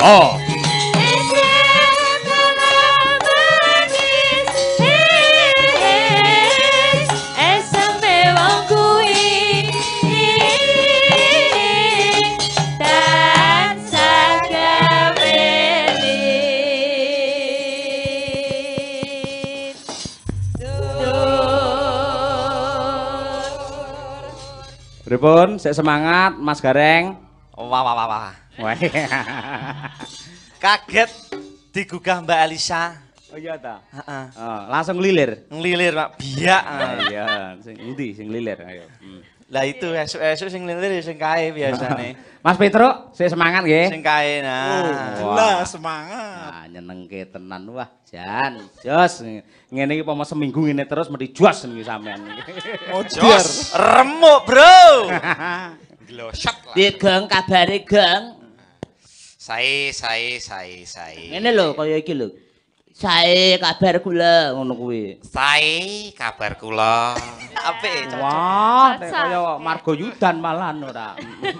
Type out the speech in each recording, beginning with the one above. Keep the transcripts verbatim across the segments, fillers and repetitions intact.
Oh. Pripun, sik semangat Mas Gareng. Wah wah wah wah. Wah. Kaget digugah Mbak Alisa. Oh iya ta? Heeh. Oh, langsung ngelilir. Ngelilir Pak, biak. Ah, iya, sing endi sing ngelilir ayo. Hmm. Lah itu esuk-esuk sing ngelilir sing kae biasane. Mas Petruk, sik semangat nggih. Sing kae nah. Jelas semangat. Nah, nyenengke tenan wah, Jan. Jos. Ngene iki pomo seminggu ngene terus mesti jos niki sampean. Mojar. Remuk, Bro. Glosot lah. Piye, Geng, kabare, Geng? Sae, sae, sae, sae. Ngene lho kaya iki lho. Sae kabar kula ngono kuwi. Sae kabar kula. Apik. Wah, nek kaya Margo Yudan malahan ora.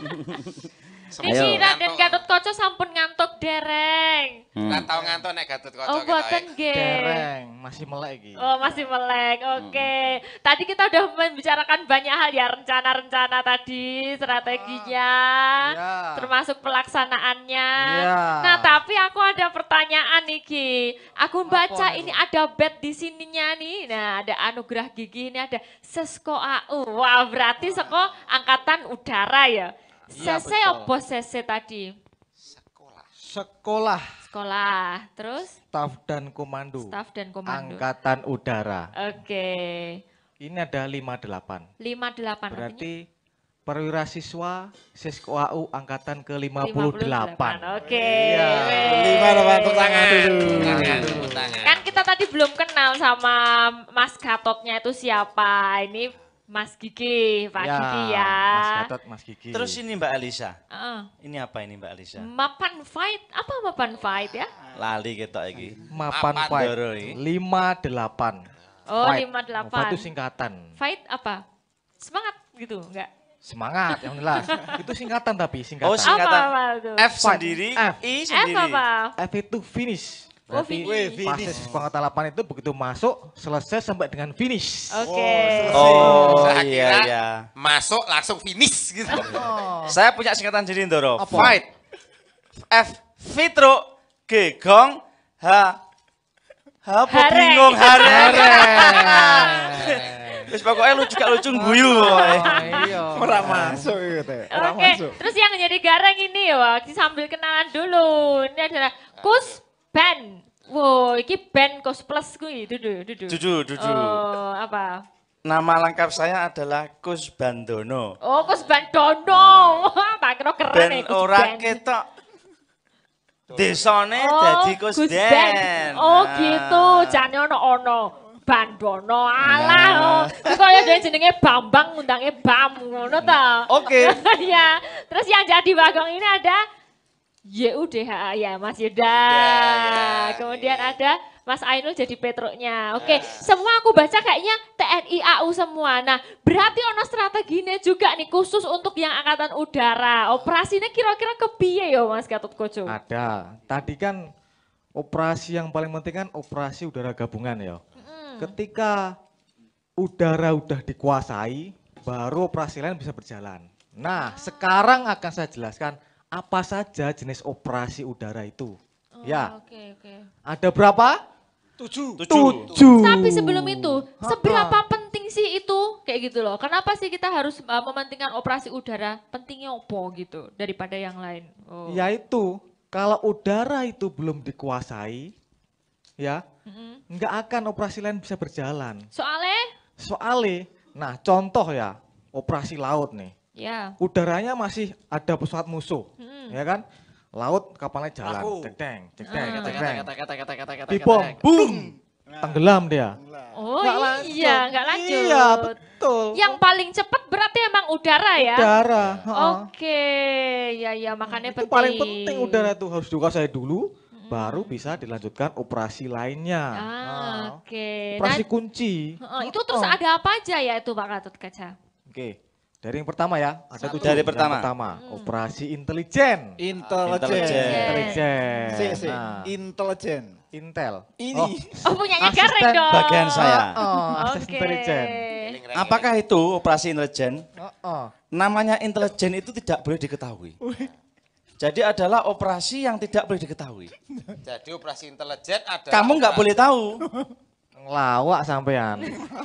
Niki Raden Gatotkaca sampun ngantuk dereng. Ora tau ngantuk nek Gatotkaca Oh, boten nggih. Dereng, masih melek iki. Oh, masih melek. Oke. Tadi kita udah membicarakan banyak hal ya, rencana-rencana tadi, strateginya, Ya. termasuk pelaksanaannya. Ya. Nah, tapi aku ada pertanyaan Niki. Aku baca Apa ini ada bed di sininya nih. Nah, ada anugerah gigi, ini ada Sesko A U. Wah, berarti Seko angkatan udara ya. Iya, C C betul. apa C C tadi? Sekolah. Sekolah Sekolah, terus Staf dan Komando staf dan komando. Angkatan Udara. Oke, Ini ada lima delapan. lima delapan Berarti perwira siswa Sesko A U angkatan ke lima artinya puluh delapan. Oke. Iya. Lima dapat tepuk tangan dulu. Tangan, tepuk tangan. Kan kita tadi belum kenal sama Mas Gatotnya itu siapa. Ini Mas Gigi, Pak Ya, Gigi ya. Mas Gatot, Mas Gigi. Terus ini Mbak Alisa. Heeh. Ini apa ini Mbak Alisa? Mapan fight, apa mapan fight ya? Lali ketok iki. Mapan Mapan Fight Doro iki. lima delapan. Oh, Fight. lima Fight delapan. itu singkatan. Fight apa? Semangat gitu, enggak? Semangat yang jelas. Itu singkatan tapi singkatan. Oh, sing- Singkatan. Apa apa itu? F Fight. sendiri, F. I F sendiri. apa? F itu finish. Oh, Berarti finish. fase Sesko angkatan delapan itu begitu masuk selesai sampai dengan finish. Oke. Oh, Saya iya kira iya. masuk langsung finish gitu. Oh. Saya punya singkatan jadi Ndoro. Apa? Fight. F Fitro, G Gong, H H apa Hareng. bingung Hareng. Hareng. Wis pokoknya lucu gak lucu guyu Oh, pokoknya. iya. Ora masuk gitu teh. Ora Oke, masuk. terus yang jadi gareng ini ya, sambil kenalan dulu. Ini adalah Kus Band. Wow, ini band Kus Plus kuwi, dudu, dudu. Jujur, jujur. Oh, apa? Nama lengkap saya adalah Kus Bandono. Oh, Kus Bandono. Wah, tak kira keren ya Ben Kus ora Band. ketok. Desane Oh, dadi Kus Kus Den. Band. Oh, Nah. gitu. Jane ono-ono. Bandono alah. Oh. Kaya dhewe jenenge Bambang undangnya Bam ngono ta. Oke. Ya, terus yang jadi bagong ini ada Y U D H A ya Mas Yuda. ya, Kemudian iya. ada Mas Ainul jadi Petruknya. Oke, semua aku baca kayaknya T N I A U semua. Nah, berarti ono strateginya juga nih khusus untuk yang angkatan udara. Operasinya kira-kira kepiye ya Mas Gatotkaca? Ada. Tadi kan operasi yang paling penting kan operasi udara gabungan ya. Ketika udara udah dikuasai, baru operasi lain bisa berjalan. Nah, sekarang akan saya jelaskan apa saja jenis operasi udara itu. Oh, Ya, Oke, oke. ada berapa? Tujuh. Tujuh. Tapi sebelum itu, Ha-ha. seberapa penting sih itu kayak gitu loh? Kenapa sih kita harus uh, mementingkan operasi udara? Pentingnya apa gitu daripada yang lain? Oh. Yaitu kalau udara itu belum dikuasai, ya, Mm-mm. nggak akan operasi lain bisa berjalan. Soalnya, Soalnya, nah contoh ya, operasi laut nih. ya. Udaranya masih ada pesawat musuh, Mm. ya kan? Laut kapalnya jalan, Laku. cekdeng, Ah. cekdeng, cekdeng. Di Dibom, boom, tenggelam dia. Oh Nggak lanjut. iya, nggak lanjut. Iya, betul. Yang paling cepat berarti emang udara ya? Udara, heeh. Oke, ya ya makanya Itu penting. paling penting udara itu harus dikuasai dulu, baru bisa dilanjutkan operasi lainnya. Ah, Nah, oke. Operasi Nah, kunci. heeh, itu terus Heeh. ada apa aja ya itu Pak Gatotkaca? Oke, Dari yang pertama ya, ada Satu. tujuh. Dari Yang pertama. pertama, operasi intelijen. Intelijen. Intelijen. Intelijen. Si, si. Nah, Intelijen. Intel. Ini. Oh punyanya Gareng Asisten dong. bagian saya. Oh, akses Oke. intelijen. Apakah itu operasi intelijen? Oh, oh. Namanya intelijen itu tidak boleh diketahui. Jadi adalah operasi yang tidak boleh diketahui. Jadi operasi intelijen ada. Kamu nggak boleh tahu. Ngelawak sampean.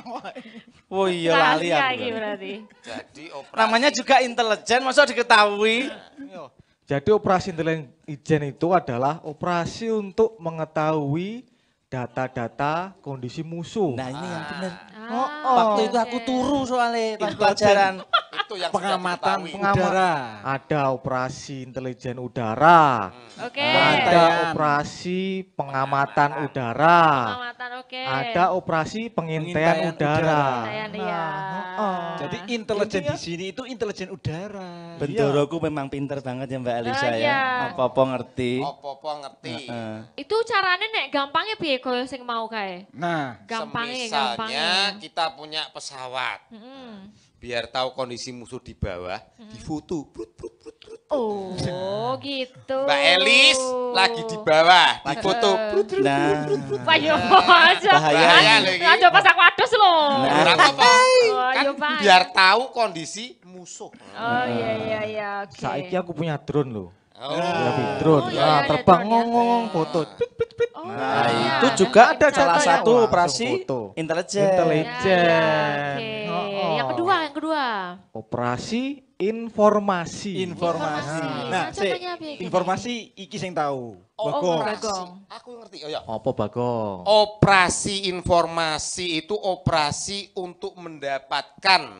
Oh iya lali Rahasia aku. iki berarti. Jadi operasi. Namanya juga intelijen, masa diketahui? Jadi operasi intelijen itu adalah operasi untuk mengetahui data-data kondisi musuh. Nah ini yang benar. Oh, Waktu itu aku turu soalnya pas pelajaran. itu yang Pengamatan sudah diketahui. udara. Ada operasi intelijen udara. Oke. Ada Pengantaian. operasi pengamatan udara. Pengamatan oke. Ada operasi pengintaian Pengintaian udara. udara. Pengintaian, iya. heeh. Jadi intelijen di sini itu intelijen udara. Bendoroku memang pinter banget ya Mbak Elisa Ah, ya. iya. Apa-apa ngerti. Apa-apa ngerti. Heeh. Itu caranya nek gampangnya piye koyo sing mau kae? Nah, Gampangnya, Semisalnya gampangnya. kita punya pesawat. Mm. Biar tahu kondisi musuh di bawah, difoto. Brut, brut, brut, brut. Oh, gitu. Mbak Elis lagi di bawah, difoto. Brut, brut. Nah, Wah, yo aja. Bahaya Bahaya Kan- lho iki. Kan coba sak wados lho. Nah. Ora apa-apa. Oh, Kan yo, Pak. biar tahu kondisi musuh. Oh, iya iya iya, oke. Saiki aku punya drone loh. Oh. Ya, drone. Oh, iya, Nah, iya, terbang drone ya. ngomong foto. Oh, nah iya. itu juga ada Bisa salah foto ya? satu Langsung operasi foto. intelijen. Intelijen. Ya, ya, oke. Oh, Yang oh. kedua, yang kedua. Operasi informasi. informasi. Informasi. Nah, Nah, si, contohnya apa iki? informasi iki sing tahu. Oh, Bagong. Bagong. Aku ngerti. Oh ya. Apa Bagong? Operasi informasi itu operasi untuk mendapatkan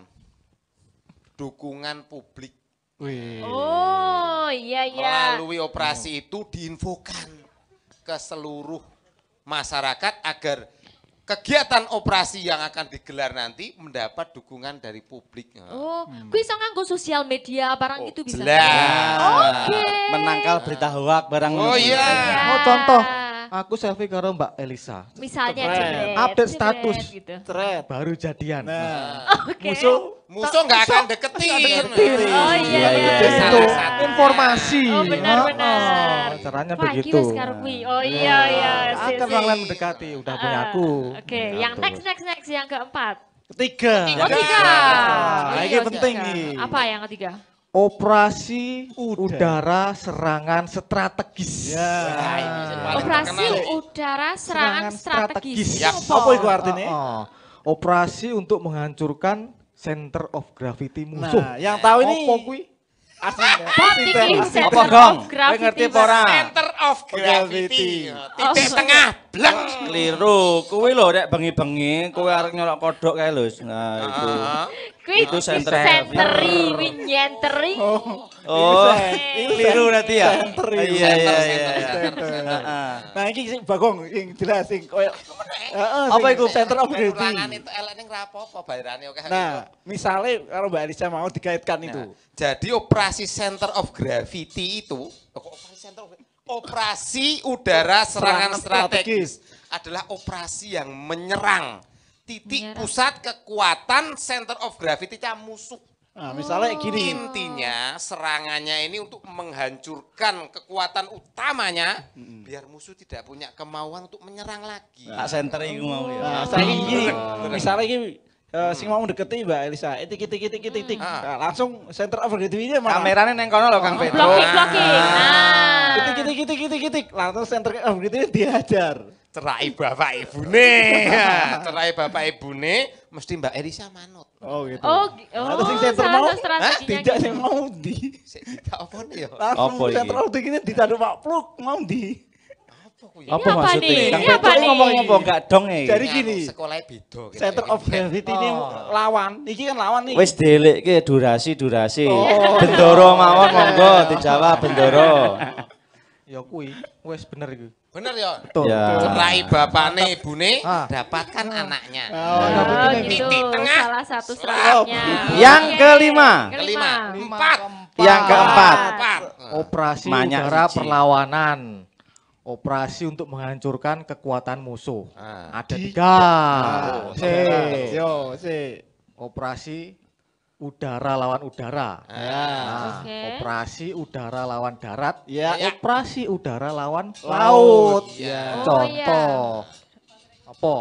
dukungan publik. Wih. Oh, iya iya. Melalui operasi itu diinfokan ke seluruh masyarakat agar kegiatan operasi yang akan digelar nanti mendapat dukungan dari publik. Oh, kuwi iso nganggo sosial media barang Oh, itu bisa. jelas. Oke. Menangkal berita hoak barang. Oh iya. Oh, contoh. Aku selfie karo Mbak Elisa. Misalnya Keren. jebret, Update jebret status. gitu. Thread. Baru jadian. Nah, Oke. musuh Musuh nggak akan deketin. Oh iya. Iya, iya, benar. iya. Itu Salah satu. informasi. Oh benar Oh, benar. oh, caranya Wah, iki begitu. wis karo kuwi. Oh iya iya. si, Akan si. orang mendekati, udah punya Ah, aku. Oke, yang next next next yang keempat. ketiga. Oh tiga. Nah, Iya, ini penting tiga. nih. Apa yang ketiga? Operasi Udara. udara serangan strategis. Ya. Nah, ini yang paling Operasi terkenal. udara serangan strategis. Yap. Apa itu artinya? Oh, oh. Operasi untuk menghancurkan center of gravity musuh. Nah, yang tahu ini Apa kuwi? aslinya. Bat iki Aslinya. center Apa, Gong? of gravity. Kowe ngerti apa ora? Center of gravity. Titik Oh. tengah, bleng. Keliru. Kuwi lho nek bengi-bengi kowe arep nyolok kodok kae lho. Nah, itu. Ah. Kuwi Itu center. senteri, winyenteri. Oh, Itu keliru berarti ya? Center, Oh, itu. iya iya Center, iya. center, center, center. Heeh. Nah, ini sing Bagong sing jelas sing koyo Heeh, Apa sing iku? center of gravity. Ulangan itu elek ning ra apa-apa bayarane oke. Nah, misalnya kalau Mbak Elisa mau dikaitkan itu. Nah, jadi operasi center of gravity itu, kok operasi center of operasi udara serangan Serangan strategis adalah operasi yang menyerang titik Menyerang. pusat kekuatan center of gravity-nya musuh. Nah, misalnya gini. Intinya serangannya ini untuk menghancurkan kekuatan utamanya biar musuh tidak punya kemauan untuk menyerang lagi. Tak center iku mau ya. Nah, saya ini misalnya ini eh, sing mau mendekati Mbak Elisa, itik itik itik itik itik. Ah. Nah, langsung center of gravity ini mana? Kamerane neng kono lho Kang Pedro. Blocking, blocking. Nah. Itik itik itik itik itik. Langsung center of gravity ini dihajar. Cerai bapak ibune. Cerai bapak ibune mesti Mbak Elisa manut. Oh gitu. Oh, gi- Nah, oh, terus sing center salah mau, satu strateginya tidak gitu. sing mau di. Sik kita apa nih ya? Langsung Apa iki? center of gravity ini ditanduk Pak Pluk mau di. Apa kuwi? Apa Ini apa maksudnya? nih? Kang Ini apa Pedro nih? ngomong apa enggak dong e? Jadi gini. Sekolahnya beda. gitu. Center of gravity ini lawan. Iki kan lawan nih. Wis delekke durasi durasi. Oh. Bendoro mawon monggo dijawab Bendoro. Ya kuwi, wis bener iku. Bener ya? Betul. Ya. Cerai bapakne ibune, Ah. dapatkan anaknya. Oh, Nah, Oh, begini. gitu. Titik tengah. Salah satu stratnya. Yang Oke. kelima. Kelima, empat. Yang keempat. Empat. Operasi Banyak udara siji. perlawanan. Operasi untuk menghancurkan kekuatan musuh. Ah. Ada tiga. Ah, C. Yo, si. Operasi udara lawan udara. Ya. Nah, Oke. operasi udara lawan darat. Ya. Operasi udara lawan Laut. laut. Ya. Oh, Contoh. Apa?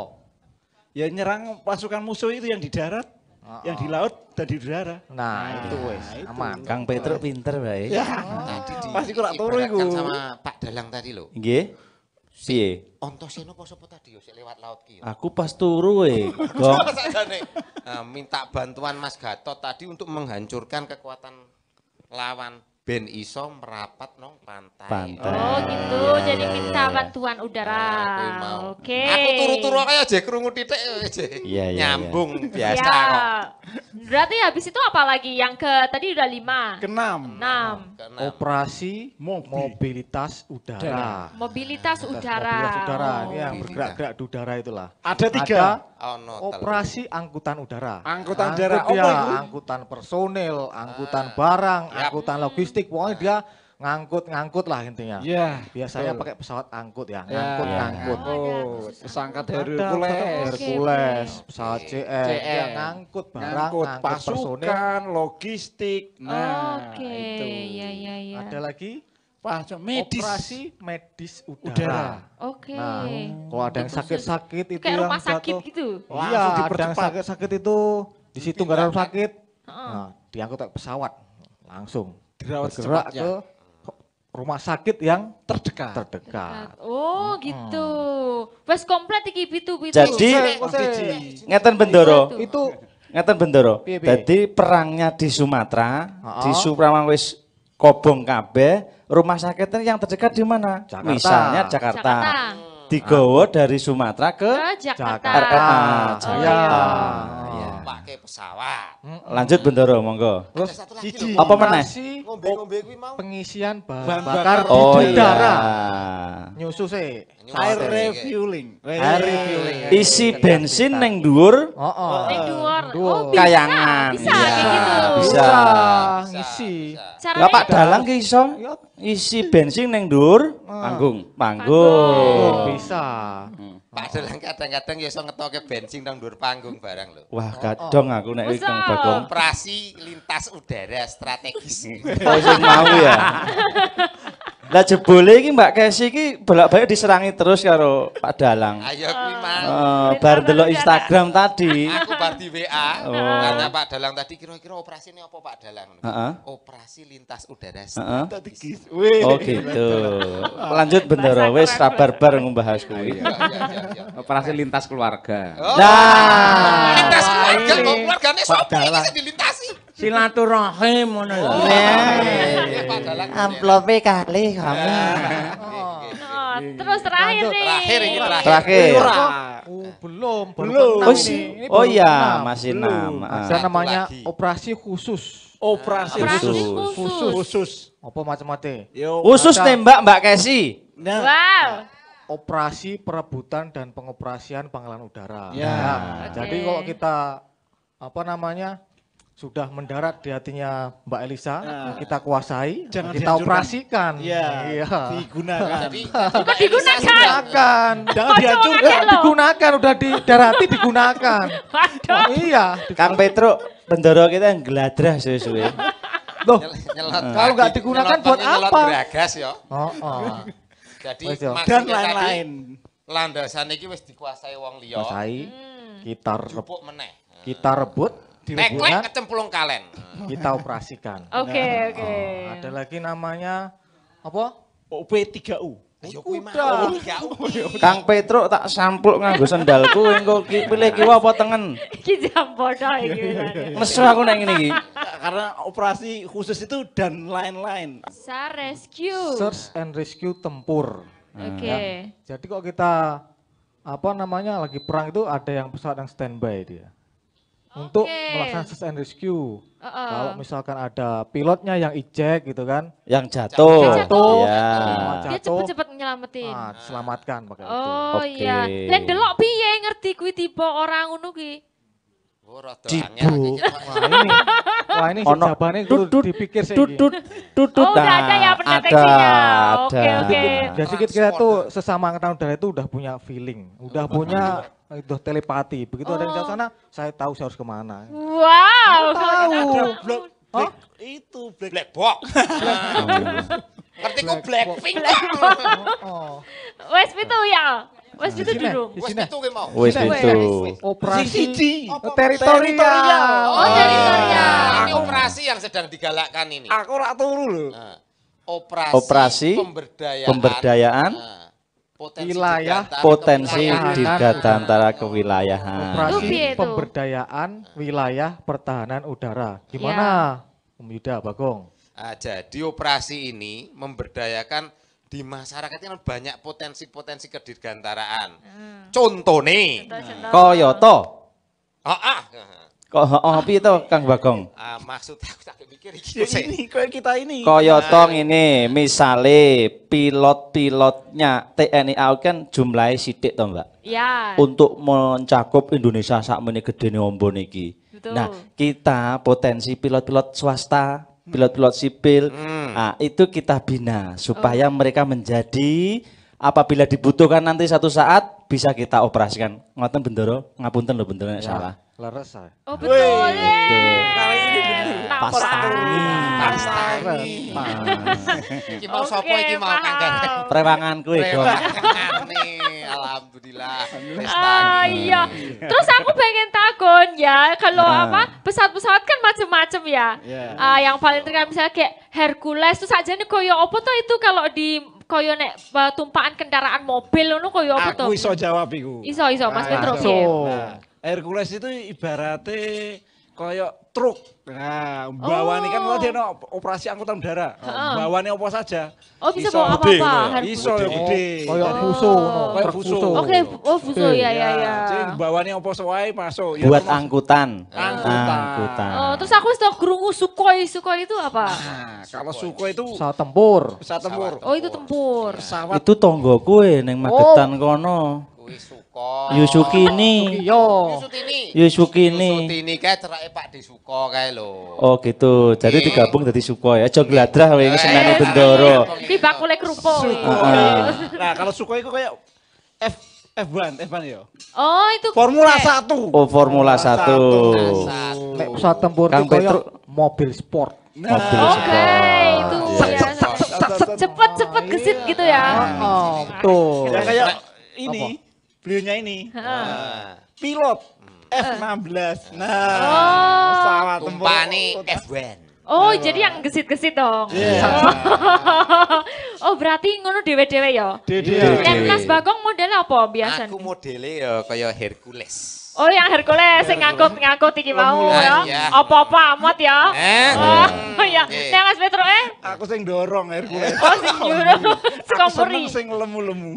Ya nyerang pasukan musuh itu yang di darat, yang di laut dan di udara. Nah, itu wes itu. aman. Kang Petruk pinter bae. Ya. Tadi di Pasti kurang turu ibaratkan iku. sama Pak Dalang tadi lho. Nggih. Piye? Ontoseno apa sapa tadi yo sik lewat laut ki yo. Aku pas turu we, Gong. Sakjane. Nah, minta bantuan Mas Gatot tadi untuk menghancurkan kekuatan lawan ben iso merapat nong pantai. Pantai. Oh gitu, Iya, jadi iya, minta iya. bantuan udara. Nah, kuwi mau. Oke. Aku turu-turu aja aja krungu titik aja. Iya, iya, Nyambung biasa Ya. kok. Berarti habis itu apa lagi? Yang ke tadi udah lima. Keenam. Enam. Keenam. Operasi Mobil. mobilitas udara. Mobilitas udara. Mobilitas udara ini yang Mobilitas. bergerak-gerak di udara itulah. Ada tiga. Oh, no, Operasi angkutan udara. Angkutan Angkut udara. dia, Apa itu? angkutan personil, angkutan barang, Yap. angkutan logistik. Pokoknya dia ngangkut-ngangkut lah intinya. Ya. Biasanya betul. pakai pesawat angkut ya, Ya. ngangkut-ngangkut. Oh, ada Oh, khusus pesangkat angkut. Ada pesawat Hercules. Hercules, Oke, oke. pesawat C M, C M. dia ngangkut barang, Ngangkut ngangkut personil. pasukan, logistik. Nah, Oke, itu. ya ya ya. Ada lagi Pas medis. operasi medis udara. Udara. Oke. Nah, kalau ada yang sakit-sakit itu Kayak yang rumah sakit jatuh. gitu. Iya, Langsung ada yang dipercepat. sakit-sakit itu di situ nggak ada rumah sakit. Heeh. Nah, diangkut pakai pesawat langsung Dirawat bergerak secepatnya. ke rumah sakit yang Terdekat. terdekat. Oh gitu. Wes komplit iki pitu-pitu. Jadi Oh, siji. ngeten Bendoro. Itu. Itu Ngeten Bendoro. Piye, piye? Jadi perangnya di Sumatera, Ha-ha. di Sumatera wis kobong kabeh, rumah sakitnya yang terdekat di mana? Jakarta. Misalnya Jakarta. Jakarta. Digowo dari Sumatera ke Ke Jakarta. R M A Oh, Jakarta. iya. Iya. Pakai pesawat. Lanjut Bendoro, monggo. terus Ada satu lagi Siji. lho. Apa meneh? operasi Ngombe-ngombe kuwi mau. pengisian bahan Bahan bakar bakar. di Oh iya. udara. Nyusu sih. Air Oke. refueling. Air refueling. Isi bensin neng dhuwur Oh, oh. Ning dhuwur. Dhuwur. Oh, bisa. Kayangan. Bisa Iya, kayak gitu. bisa. ngisi. Caranya Lah Pak itu. Dalang ki iso isi bensin neng dhuwur panggung. Panggung. Oh, bisa. Pak Dalang kadang-kadang ya iso ngetoke bensin nang dhuwur panggung barang lho. Wah, kadong aku nek iki Bisa. Kang Bagong. Operasi lintas udara strategis. Oh, sing mau ya. Lah jebule iki Mbak Kesi iki bolak-balik diserangi terus karo Pak Dalang. Ayo kuwi mang. Eh, bar delok Instagram tadi. Aku bar di W A, Oh. karena Pak Dalang tadi kira-kira operasi ini apa Pak Dalang? Heeh. Operasi lintas udara Heeh. strategis. Oh gitu. Lanjut Bendoro wis sabar-bar ngumbahas kuwi. Iya, iya, iya, iya. Operasi lintas keluarga. Oh, Nah. lintas keluarga, ini kok keluargane Pak sapa iki Dalang. sing dilintasi? Silaturahim ngono lho. Iya, Pak Dalang. Amplope kali kami. Oh, terus terakhir nih. Terakhir ini terakhir. Terakhir. Oh, belum, baru Belum. keenam Oh, ini. si- Ini oh baru iya, keenam. masih Belum. enam. Ah. Ada Satu namanya lagi. operasi khusus. Operasi Operasi khusus. khusus. Khusus. Apa macam-macam? Yo. Khusus Ada- tembak Mbak Kesi. Nah, Wow. Operasi perebutan dan pengoperasian pangkalan udara. Ya. Nah, Oke. Jadi kalau kita apa namanya sudah mendarat di hatinya Mbak Elisa, Nah. kita kuasai, Jangan kita dihancurkan. operasikan. Iya. Iya. Digunakan. Jadi Kok digunakan? Digunakan. Jangan Kok dihancurkan. cuma Eh, loh? digunakan udah didarati digunakan. Waduh. Iya. Kang Petruk, Bendoro kita yang geladrah suwe-suwe. Loh, nyel- nyelot Kalau nggak lagi, digunakan nyelot buat banyak nyelot apa? Geragas ya. oh, oh. Jadi Wes, yo. Dan maksudnya tadi lain-lain. landasan iki wis dikuasai wong liya. Kuasai, Hmm. kita rebut, Jupuk meneh. kita rebut, Teklek direbutkan, kecemplung kalen. kita operasikan. Oke, oke. Ada lagi namanya apa? O P tiga U. Ayo kuwi mau Udah. tiga U. Kang Petruk tak sampluk nganggo sendalku engko ki pilih kiwa apa tengen. Iki jam bodoh iki. Nesu aku nek ngene iki. Karena operasi khusus itu dan lain-lain. Sa rescue. Search and rescue tempur. Oke. Jadi kok kita apa namanya lagi perang itu ada yang pesawat yang standby dia. Untuk Oke. melaksanakan search and rescue. Heeh. Kalau misalkan ada pilotnya yang ejek gitu kan, Yang jatuh. Jatuh. Iya. Dia jatuh, cepet-cepet nyelamatin. nah, selamatkan pakai itu. Oh Oke. iya. Lan delok piye ngerti kuwi tiba orang ngono ki? Oh, rada Dibu. angel iki. Wah ini, wah ini Ono jawabannya kudu tutut, dipikir sih. tutut tutut. Oh, udah ada ya pendeteksinya. Ada, Oke, ada. oke. Jadi kita, kita tuh sesama angkatan udara itu udah punya feeling, udah punya itu telepati. Begitu ada yang di sana, saya tahu saya harus kemana. Wow. Black, black, itu black. Black box. Ngerti ku Blackpink. Oh, Wes pitu ya. Wes pitu Di sini, durung. di Wes sini. itu ki mau. Wis itu. Operasi Apa? teritorial. Oh, teritorial. Ini operasi yang sedang digalakkan ini. Aku ora turu lho. Nah, operasi, Operasi pemberdayaan, pemberdayaan, nah, potensi wilayah, digatan, Potensi kewilayahan. dirgantara kewilayahan. Itu Operasi piye itu? pemberdayaan wilayah pertahanan udara. Gimana, Om Yuda, Bagong? Nah, jadi operasi ini memberdayakan di masyarakat yang banyak potensi-potensi kedirgantaraan. Hmm. Contohnya, Koyoto. oh, ah, Kok oh piye to Kang Bagong? ah, maksud aku tak mikir iki. Ya ini kayak kita ini. Koyoto ini misale pilot-pilotnya T N I A U kan jumlahnya sidik to, Mbak. Ya. Untuk mencakup Indonesia sakmene gedene ombon iki. Betul. Nah, kita potensi pilot-pilot swasta, pilot-pilot sipil, Hmm. nah, itu kita bina supaya mereka menjadi apabila dibutuhkan nanti satu saat bisa kita operasikan. Ngoten Bendoro, ngapunten lho Bendoro nek salah. Leres saya. Oh betul. Kali ini bener. Pas tangi. Pas tangi. Iki mau sapa iki mau Kang Gareng? Prewanganku e, Gong. Nih, alhamdulillah. Wis Ah tangi. iya. Terus aku pengen takon ya, kalau Ah. apa pesawat-pesawat kan macam-macam ya. Iya. Ah, yang paling terkenal misalnya kayak Hercules itu saja nih koyo apa tuh itu kalau di koyo nek eh, tumpaan kendaraan mobil ngono koyo apa tuh? Aku iso jawab iku. Iso iso Mas Nah, Petro iso. piye? Nah, Hercules itu ibaratnya kayak truk. Nah, bawaan kan Oh. tadi ono operasi angkutan udara. Heeh. Bawaannya apa saja. Oh bisa Iso bawa gede, apa-apa, ngono ya. Hercules. Iso ya gede. Kayak Jadi- fuso, no. Kayak Truk fuso. fuso. Oke, oh fuso ya ya ya. Jadi bawaannya apa sesuai masuk. Ya, Buat termasuk- angkutan. Angkutan. Angkutan. Oh, terus aku wis tau krungu Sukhoi. Sukhoi itu apa? Nah, kalau suku itu Pesawat tempur. pesawat tempur. Oh, itu tempur. Pesawat Itu tonggoku e ning Magetan kono. Kuwi suka. Yusukini. Yo. Yusutini. Yusukini. Yusutini kae cerake Pak Desuko kae lho. Oh gitu. Jadi Oke. digabung dari Sukhoi. Aja gladrah kowe iki seneni Eh, Bendoro. Di bakule kerupuk. Heeh. Nah, kalau suku itu kayak F F1, F1 ya. Oh, itu Formula kayak- satu. Oh Formula satu. Satu. Nek pesawat tempur Kang itu kayak Petro. mobil sport. Mobil Oke, sport. itu Iya. ya. Cepet cepet gesit gitu ya. Oh, betul. Ya kayak ini, beliaunya ini. Heeh. Nah, Pilot F enam belas. Nah, Oh. pesawat tempur. tumpani F satu. Oh, jadi yang gesit-gesit dong. Iya. Oh, berarti ngono dewe-dewe ya. Dede. Dan Mas Bagong modelnya apa biasanya? Aku modele ya kaya Hercules. Oh, yang Hercules yang ngangkut-ngangkut iki mau Ah, ya. iya. Apa-apa amat ya. Eh? Oh, ya. Oke. Nah, Mas Petro eh. Aku sing dorong Hercules. Oh, sing nyuruh. Aku Skompuri. seneng sing lemu-lemu.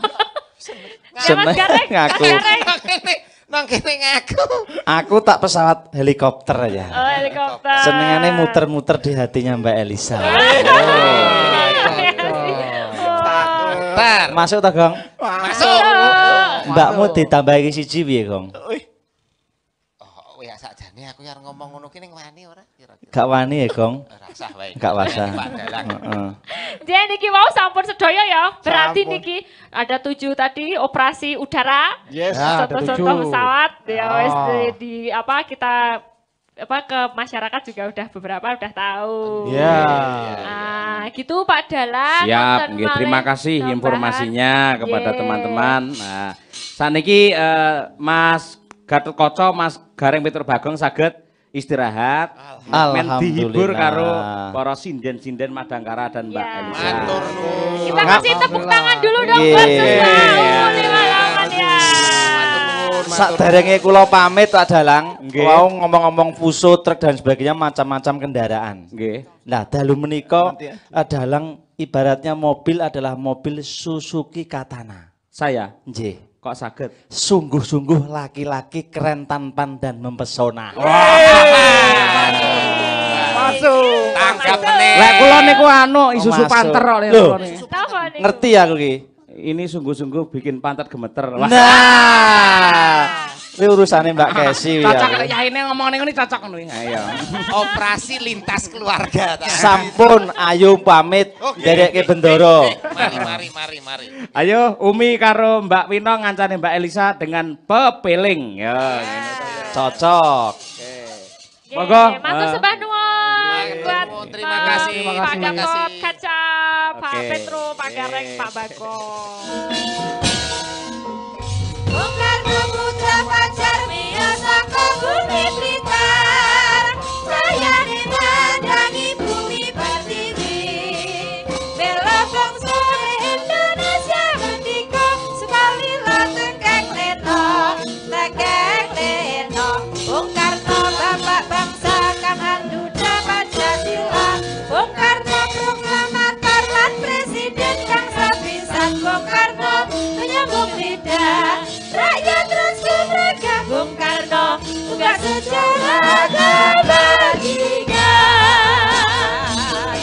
Ya, Mas Gareng. Mas Ngaku. Gareng. Nang kene, nang kene ngaku. Aku tak pesawat helikopter aja. Oh, helikopter. Senengannya muter-muter di hatinya Mbak Elisa. Tar. Masuk tak Gong? Masuk. Mbakmu ditambahi siji piye Gong? Oh, ya sakjane aku yang ngomong ngono ki ning wani ora kira-kira. Gak wani ya Gong? Ora sah wae. Gak wasah. Pak Dalang. Heeh. Jadi niki mau sampun sedaya ya. Berarti Sampun. niki ada tujuh tadi operasi udara. Yes. Ya, ada Contoh-contoh tujuh. pesawat ya Ah. wes di, di apa kita apa ke masyarakat juga udah beberapa udah tahu. Ya. Ah, gitu Pak Dalang. Siap, Wonten nggih, terima malih kasih tambahan. informasinya kepada Nggih. teman-teman. Nah, saniki eh, Mas Gatot Kaca, Mas Gareng Peter Bagong saged istirahat. Men dihibur Alhamdulillah. karo para sinden-sinden Madangkara dan Mbak Ya. Elisa. Matur nuwun. Kita kasih tepuk tangan dulu dong Nggih. buat semua umum malaman ya. Sakderenge kula pamit Pak Dalang, Nggih. wau ngomong-ngomong fuso, truk dan sebagainya macam-macam kendaraan. Nggih. Nah, dalu menika Dalang ibaratnya mobil adalah mobil Suzuki Katana. Saya Nggih. kok saged. Sungguh-sungguh laki-laki keren, tampan dan mempesona. Masuk. Tanggap meneh. Lek kula niku anu Isuzu Masuk. Panther kok niku. Loh. Apa nih? Ngerti aku ki. Ini sungguh-sungguh bikin pantat gemeter. Wah. Nah, Ini urusannya Mbak Kesi ya. Cocok nek yaine ngomong ning ngene cocok ngono. Ayo. Operasi lintas keluarga. ta. Sampun ayo pamit dereke bendoro. Mari mari mari mari. Ayo Umi karo Mbak Wino ngancane Mbak Elisa dengan pepeling. Ya, ngene to. Cocok. Oke, Monggo. matur Ah. sembah nuwun Oke, buat terima Pak- kasih, Pak terima Gatot kasih. Kaca, Pak Oke. Petro, Pak Gareng, Pak Bagong. Bung Karno putra Fajar Mio saka bumi Blitar, sayane mandangi bumi pertiwi. Bela bangsa Indonesia merdeka, sekali lah tekeng leno, tekeng leno. Bung Karno bapak bangsa kang anduda Pancasila, Bung Karno proklamator lan presiden kang sapisan. Bung Karno penyambung lidah rakyat terus kemerdekaan. Bung Karno tugas sejarah kebajikan.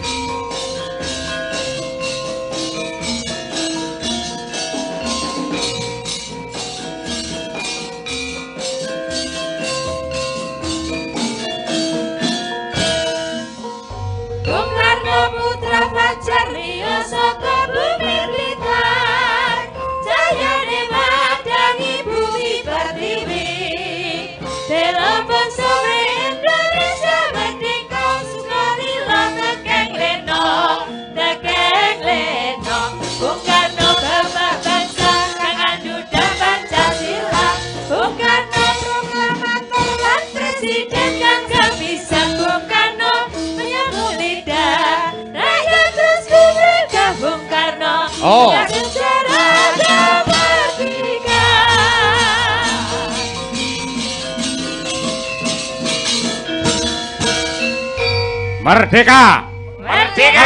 Bung Karno putra Fajar Mio saka bumi Blitar, jayane madangi bumi pertiwi. Bela bangsa Indonesia merdeka, sekali lah tekeng leno, tekeng leno. Bung Karno bapak bangsa kang anduda Pancasila, Bung Karno proklamator lan presiden kang kapisan. Bung Karno penyambung lidah rakyat terus kemerdekaan. Bung Karno Oh. tugas sejarah kemerdekaan. Merdeka. Merdeka!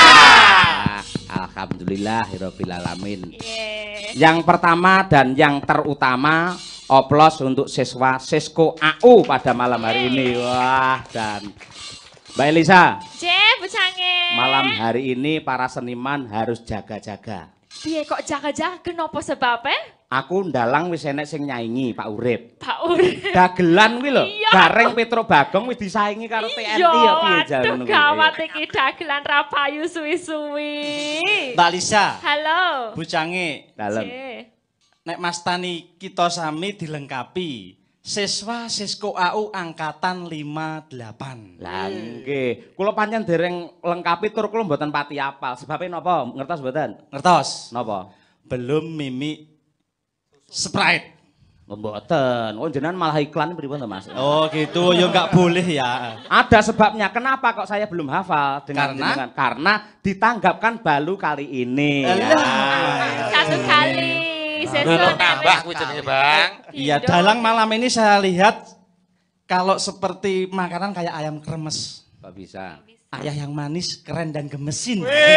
Alhamdulillahirabbil alamin. Yeah. Yang pertama dan yang terutama oplos untuk siswa Sisko A U pada malam hari ini. Wah, dan Mbak Elisa, C, Bu Cange. malam hari ini para seniman harus jaga-jaga. Piye kok jaga-jaga kenapa sebabnya? Aku ndalang wis enek sing nyaingi Pak Urip. Pak Urip. Dagelan kuwi lho, Iya. Gareng Petro Bagong wis disaingi karo T N I Iya, ya piye jan aduh ngono kuwi. gawat iki dagelan rapayu suwi-suwi. Mbak Lisa, Halo. Bu Cange, Dalem. C. nek Mas Tani kita sami dilengkapi siswa Sisko A U angkatan lima delapan. Lah nggih, kula pancen dereng lengkapi tur kula mboten pati apal. Sebabe napa? Ngertos mboten? Ngertos? Napa? Belum mimi Sprite. Mboten. Oh jenengan malah iklan pripun to, Mas? Oh gitu, ya nggak boleh ya. Ada sebabnya. Kenapa kok saya belum hafal dengan Karena? jenengan? Karena ditanggapkan balu kali ini. Alah. Ya. Satu kali. Belum tambah kuwi jenenge, Bang. Iya, dalang malam ini saya lihat kalau seperti makanan kayak ayam kremes. Kok bisa? Ayah yang manis, keren dan gemesin.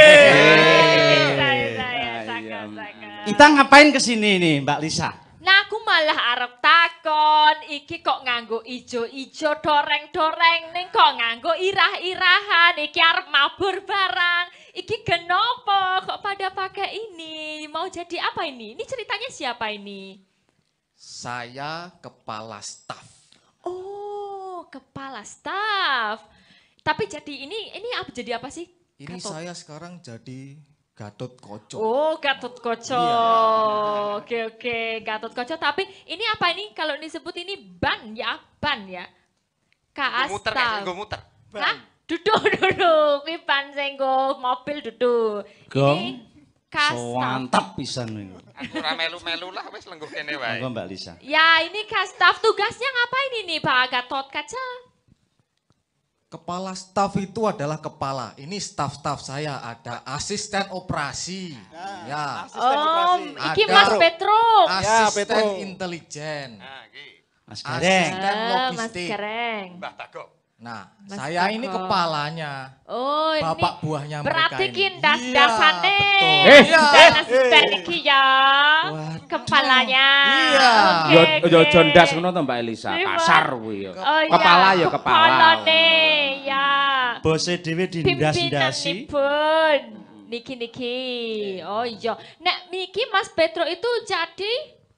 Saya, saya, Ayam. saka-saka. Kita ngapain kesini nih Mbak Lisa? Nah aku malah arep takon, iki kok nganggo ijo-ijo doreng-doreng, ning kok nganggo irah-irahan, iki arep mabur barang, iki kenapa kok pada pakai ini, mau jadi apa ini? Ini ceritanya siapa ini? Saya kepala staf. Oh, kepala staf. Tapi jadi ini, ini apa jadi apa sih? Ini Gatot. saya sekarang jadi Gatot Koco. Oh, Gatot Koco. Oke, oke, Gatot Koco. Tapi ini apa ini? Kalau disebut ini ban ya, ban ya. K Muter Astaf. kan, gue muter. Hah? Duduk, duduk. Ini ban senggo mobil duduk. Gong. Ini Kastaf. Mantap pisan nih. Aku ora melu-melu lah wis lengguh kene wae. Monggo Mbak Lisa. Ya, ini Kastaf. Tugasnya ngapain ini Pak Gatot Kaca? Kepala staf itu adalah kepala. Ini staf-staf saya. Ada asisten operasi. Ya. Oh, iki Ada. Mas Petro. Asisten intelijen. Nah, iki Mas Gareng. Asisten Ah, Mas logistik. Kereng. Mbah Tagok. Nah, Mas saya ini Toko. kepalanya. Oh, Bapak ini buahnya berarti mereka ki ini. das-dasane. Iya, betul. Eh, Iya. Dan asisten iki ya. Kepalanya. Iya. Oke, Yo yo oke. jondas ngono to Mbak Elisa, Iya, Pak. kasar kuwi ya. Oh, iya. Kepala ya kepala. Kepalane, ya. Bose dhewe dindas-ndasi. Pimpinanipun. Niki niki. Oh iya. Nek niki Mas Petro itu jadi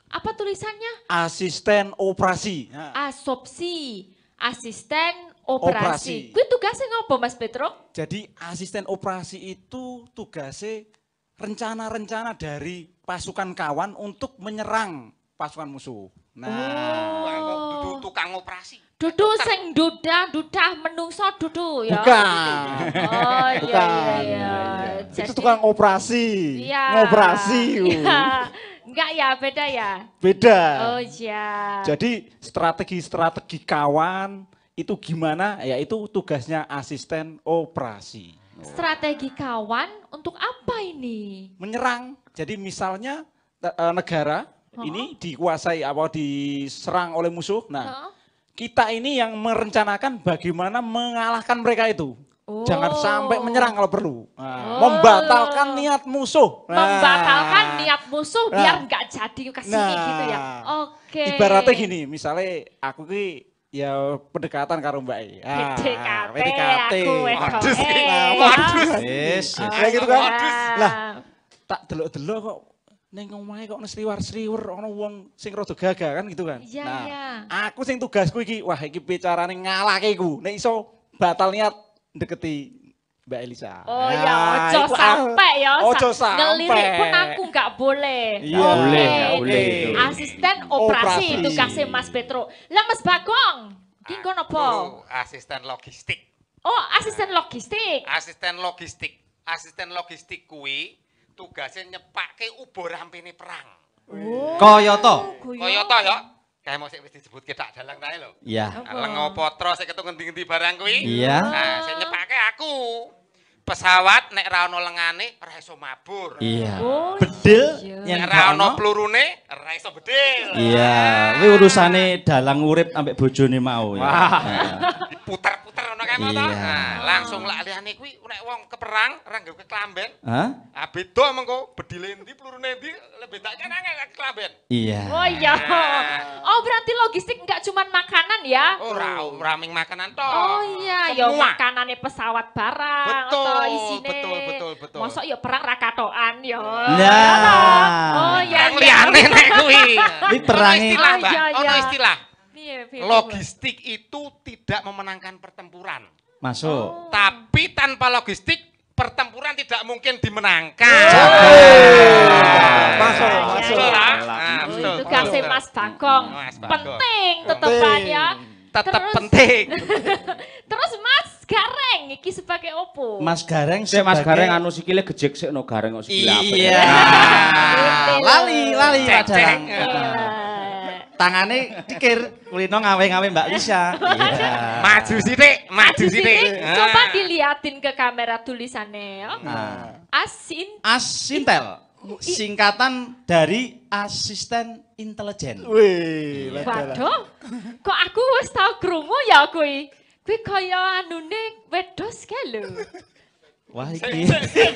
Apa tulisannya? Asisten operasi. Nah, Asopsi, asisten Operasi. operasi. Kuwi tugasnya ngopo Mas Petro? jadi asisten operasi itu tugasnya rencana-rencana dari pasukan kawan untuk menyerang pasukan musuh. Nah, Wah, kok dudu tukang operasi. Dudu sing dudah, dudah menungso dudu ya. bukan. Oh iya Bukan. iya iya. Itu Jadi- tukang operasi. Iya. Ngoperasi. Iya. Enggak ya, beda ya. Beda. Oh iya. Jadi strategi-strategi kawan itu gimana? Ya itu tugasnya asisten operasi. Strategi kawan untuk apa ini? Menyerang. Jadi misalnya te- eh, negara ini dikuasai apa diserang oleh musuh. Nah, Heeh. kita ini yang merencanakan bagaimana mengalahkan mereka itu. Oh. Jangan sampai menyerang kalau perlu. Nah, Oh. membatalkan niat musuh. Nah. Membatalkan niat musuh Nah. biar nggak jadi ke sini Nah. gitu ya. Oke. Ibaratnya gini, misalnya aku ki ya pendekatan karo Mbak E. Ah, P D K T, P D K T. aku wedok. Waduh, Eh, Nah, ya. waduh. Wis. Kayak gitu kan. Ya. Lah, tak delok-delok kok ning omahe kok sliwar-sliwer ana wong sing rada gagah kan gitu kan. Iya, nah, iya. aku sing tugasku iki, wah iki bicarane ngalahke iku. Nek iso batal niat deketi Mbak Elisa. Oh Nah, ya, ojo iku, ah, sampai ya. Ojo Sa- Ngelirik sampai. pun aku nggak boleh. Iya. Oke. Boleh, nggak boleh itu. Asisten operasi, Operasi. tugasnya Mas Petro. Lah Mas Bagong, ki ngono apa? Aku asisten logistik. Oh, asisten logistik. Asisten logistik. Asisten logistik kuwi tugasnya nyepake ubur rampine perang. Kaya to. Kaya to ya. Kayak mau sik wis disebutke tak dalang tae lho. Iya. Lengo potro sik ketu ngendi-ngendi barang kuwi. Iya. Nah, sing nyepake aku. Pesawat nek ra ono lengane ora iso mabur. Iya. Oh, Bedil iya. yang Nek ra ono ono. plurune ora iso bedil. Iya, kuwi urusane dalang urip ambek bojone mau ya. Nah. Diputer-puter ono kae moto. Iya. Nah, langsung lak liyane kuwi nek wong keperang ora nggawe klamben. Hah? Ah beda mengko bedile endi plurune endi lebih tak nang klamben. Iya. Oh iya. Oh berarti logistik nggak cuma makanan ya? Ora ora ming makanan tok. Oh iya, ya Semua. makanannya pesawat barang Betul, atau isine. betul, betul, betul. Mosok ya perang rakatoan ya. Nah. Oh iya. Yang liyane nek kuwi. Kuwi perangi- Ono istilah, Oh, Mbak. iya, Ono iya. istilah. Piye, piye, Logistik itu tidak memenangkan pertempuran. Masuk. Tapi tanpa logistik pertempuran tidak mungkin dimenangkan. Masuk, Iya, masuk. iya, iya. Nah, Oh, betul, itu kasih betul. Mas Bagong. Mas Bagong. Penting tetepan ya. Tetap Terus- penting. Terus Mas Gareng iki sebagai opo? Mas Gareng Sik Mas sebagai- Gareng anu sikile gejek sik no Gareng kok sikile apik. Iya. Nah. Lali, lali Pak Cek, cek. Gareng. Eh, Tangane dikir kulino ngawe-ngawe Mbak Lisa. Iya. Maju sithik, maju Di sini, sithik. coba diliatin ke kamera tulisannya ya. Nah, Asin. Asintel singkatan dari asisten intelijen. Wih, Waduh, kok aku wis tau krungu ya kuwi. Kuwi kaya anune wedos kae lho. Wah iki. Sik,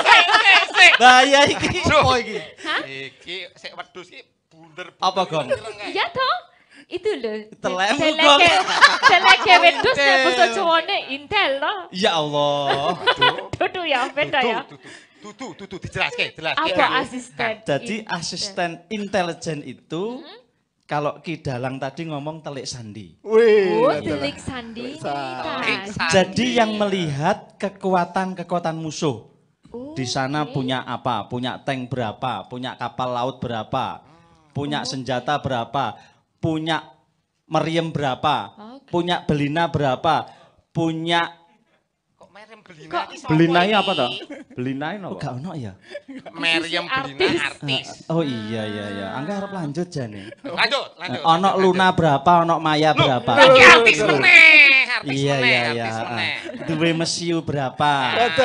sik. Bahaya iki. Aduh. Apa iki? Iki sik wedhus iki bunder. Apa, Gong? Iya toh? Itu lho. Telem, Celeke, Gong. celeke wedos nek Intel. basa Jawane intel loh. Ya Allah. Dudu ya, beda ya. Tutu, tutu, dijelaske, jelaske. Apa asisten? Jadi Intel. asisten intelijen itu kalau Ki Dalang tadi ngomong telik sandi. Wih, Oh, betul. delik sandi. Telik Tas. sandi. Jadi yang melihat kekuatan-kekuatan musuh. Oh, Di sana oke. punya apa? Punya tank berapa? Punya kapal laut berapa? Punya senjata berapa? Punya meriam berapa? Oke. Punya belina berapa? Punya Kok merem belina Kok- iki sapa Belinai iki? apa to? Belinai oh, napa? gak ono ya? Meriam Artis. belina artis. Oh iya iya iya. Angga harap lanjut jane. Lanjut, lanjut. Ono lanjut, Luna lanjut. berapa? Ono Maya Loh, berapa? Iki artis meneh, artis Iya meneh, iya iya. artis meneh. Duwe mesiu berapa? Betul.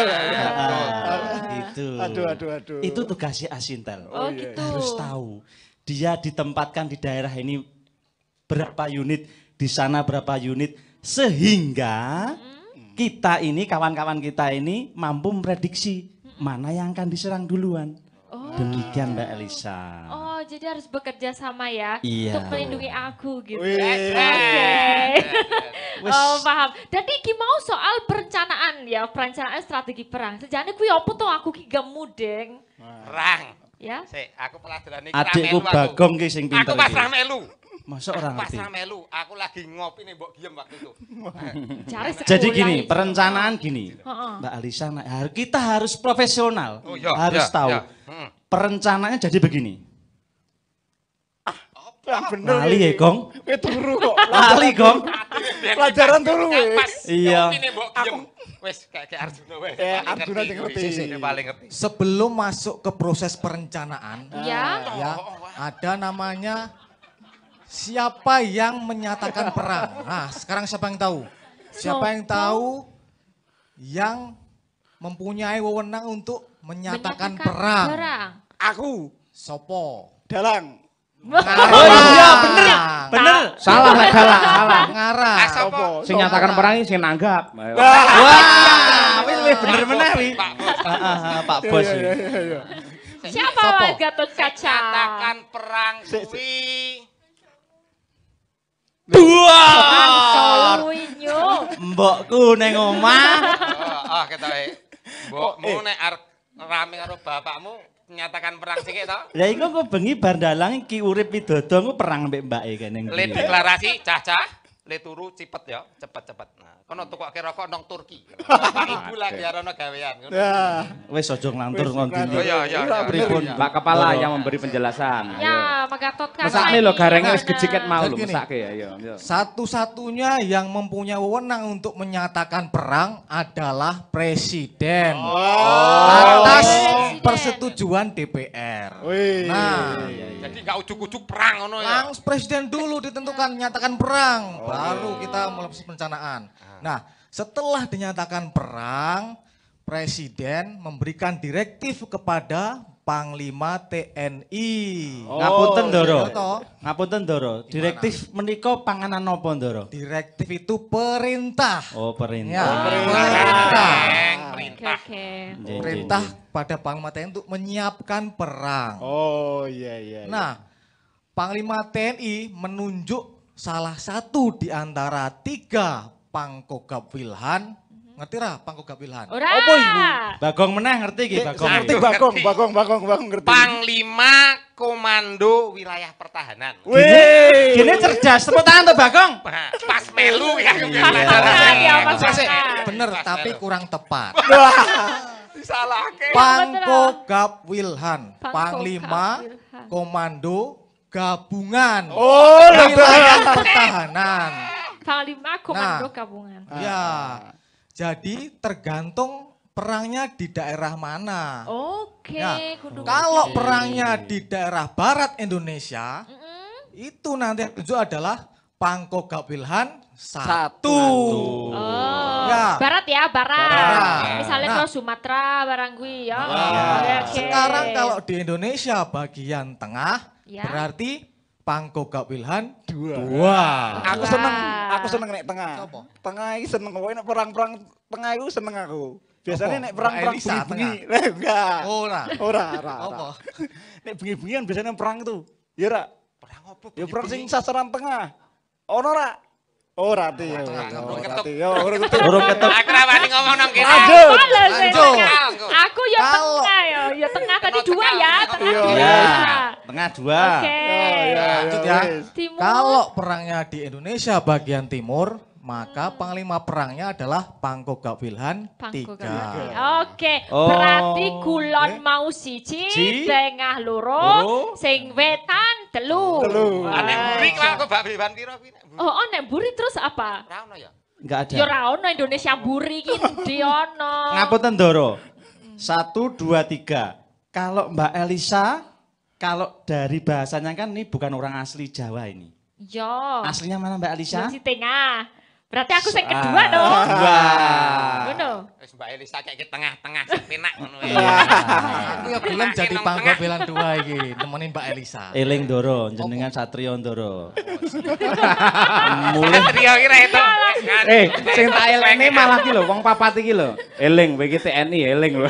Ah, gitu. Aduh, aduh, aduh. Itu tugasnya Asintel. Oh gitu. Harus tahu. Dia ditempatkan di daerah ini berapa unit, di sana berapa unit, sehingga kita ini, kawan-kawan kita ini mampu memprediksi mana yang akan diserang duluan. Oh. Demikian Mbak Elisa. Oh, jadi harus bekerja sama ya Iya. untuk melindungi aku gitu. Wih. Oke. Wes. Oh, paham. Jadi ki mau soal perencanaan ya, perencanaan strategi perang. Sejane kuwi opo to aku ki gak mudeng. Perang. Ya. Sik, aku pelajaran iki Adikku Bagong ki sing pinter Aku pas iki. ra melu. Masa ora Pas ngerti. ra melu, aku lagi ngopi nih Mbok Giem waktu itu. Cari Jadi sekolah gini, itu. perencanaan gini. Heeh. Mbak Alisa, nah, har- kita harus profesional. Oh, iya, harus iya, tahu. iya. Hmm. Perencanaannya jadi begini. Yang bener. Lali ya, Gong? Eh turu kok. Lali, Gong. Pelajaran turu, Pas- weh. Pas Iya. ngopi nih Mbok Giem. Wes kayak kayak Arjuna wes. Eh, Paling Arjuna sing ngerti. kuwi. Sing paling ngerti. Sebelum masuk ke proses perencanaan, Ya. ya, ada namanya siapa yang menyatakan perang. Nah, sekarang siapa yang tahu? Siapa yang tahu yang mempunyai wewenang untuk menyatakan, perang? perang. Aku Sopo. dalang. Oh iya, bener. Bener. Salah lek salah, salah. Ngarah. Ah, sapa? Sing nyatakan perang iki sing nanggap. Ayo. Wah, wis wis bener meneh wi. Pak Bos. Ah, ah, ah, Pak Bos. wi. Siapa Sopo? Mas Gatot Kaca? Katakan perang kuwi. Dua. Soluinyo. Mbokku neng omah. Oh, ah ketoke. Mbokmu nek arep rame karo bapakmu nyatakan perang sik to. Ya iku kok bengi bar dalang Ki Urip Widodo ku perang mbek mbake kene. Le deklarasi cah-cah, le turu cipet ya, cepet-cepet. Nah, kono tukoke rokok nang Turki. Bapak Ibu lagi arono gawean. ngono. Ya. Wis aja nglantur ngon Oh iya iya. iya. Pripun? Pak Kepala yang memberi penjelasan. Ayo. Ya, Mas Gatot Kaca. Mesake lho garenge wis Gimana? gejiket mau lho, Gini. mesake ya. Ayo. ayo. Satu-satunya yang mempunyai wewenang untuk menyatakan perang adalah presiden. Atas Presiden. persetujuan D P R. Wih. Nah, Jadi enggak ujuk-ujuk perang ngono ya. langsung presiden dulu ditentukan nyatakan perang, baru kita mulai proses perencanaan. Nah, setelah dinyatakan perang, presiden memberikan direktif kepada Panglima T N I. Ngapunten Ndoro. iya toh. Ngapunten Ndoro. Direktif menika panganan napa Ndoro? Direktif itu perintah. Oh, Ya, perintah. perintah. Perang, Oke, perintah. oke. Nggih, Perintah nggih, pada Panglima T N I untuk menyiapkan perang. Oh iya iya. iya. Nah, Panglima T N I menunjuk salah satu di antara tiga Pangkogap Wilhan. Ngerti ra Pangkogap Wilhan? Ora. Apa iku? Bagong meneh ngerti iki Bagong. ngerti Aduh, Bagong, ngerti. Bagong, Bagong, Bagong ngerti. Panglima Komando Wilayah Pertahanan. Wih. Gini cerdas, tepuk tangan tuh Bagong. Pas melu ya. Pas-pasan ya, pas-pasan. Bener, Pas tapi melu. kurang tepat. Disalahke. Pangkogap Wilhan, Pangkogap Panglima Wilhan. Komando Gabungan Oh, Wilayah Pertahanan. Panglima Komando Nah. Gabungan. Ya, jadi tergantung perangnya di daerah mana. Oke, Ya, kudu kalau ngerti. perangnya di daerah barat Indonesia, Mm-mm. itu nanti yang tunjuk adalah Pangkogap Wilhan satu. Oh, Ya. barat ya, barat. Barat. Misalnya Nah. ke Sumatera barang gue ya. Ya. Oke, oke. Sekarang kalau di Indonesia bagian tengah, Ya. berarti Pangkogap Wilhan dua. Aku Wah. seneng, aku seneng nek tengah. Apa? Tengah iki seneng kowe nek perang-perang tengah iku seneng aku. Biasanya Apa? nek perang-perang Mbak Elisa bengi-bengi. Lah enggak. Ora. Ora, ora. ora. Apa? Nek bengi-bengian biasanya perang itu. Ya ora? Perang apa? Ya perang sing sasaran tengah. Ono ora? Ora ti ya. Urung Ora ketuk. ti ya. Ora ketuk. Urung ketuk. Aku ra wani ngomong nang kene. Lanjut. Apa loh, saya Lanjut. tengah? Aku ya Kalau- tengah ya, ya tengah tadi Tengah, dua tengah, ya, tengah. tengah Iya. dua. Ya, tengah dua. Oke. Oh, iya, Lanjut iya, ya. wis. Timur. Kalau perangnya di Indonesia bagian timur, maka panglima perangnya adalah Pangkogap Wilhan Pangkogap tiga. Wilhan. Oke, Oh. berarti kulon Oke. mau siji, Si. tengah loro, Loro. sing wetan telu. Telu. Wah. Ane muri kok Mbak Beban piro kuwi? Oh, oh, nek buri terus apa? Ra ono ya. Enggak ada. Ya ora ono Indonesia buri iki ndi ono. Ngapunten Ndoro. Satu, dua, tiga. Kalau Mbak Elisa, kalau dari bahasanya kan ini bukan orang asli Jawa ini. Yo. Aslinya mana Mbak Elisa? Di tengah. Berarti aku sing Ah, kedua dong. Dua. Ngono. Wis Mbak Elisa kayak ke tengah-tengah sing penak ngono ya. Aku ya belum jadi Pangkogap Wilhan dua iki, nemenin Mbak Elisa. Eling Ndoro, jenengan Satrio Ndoro. Mulai Trio kira itu. Eh, sing tak elene malah ki lho wong papat iki lho. Eling kowe iki T N I eling lho.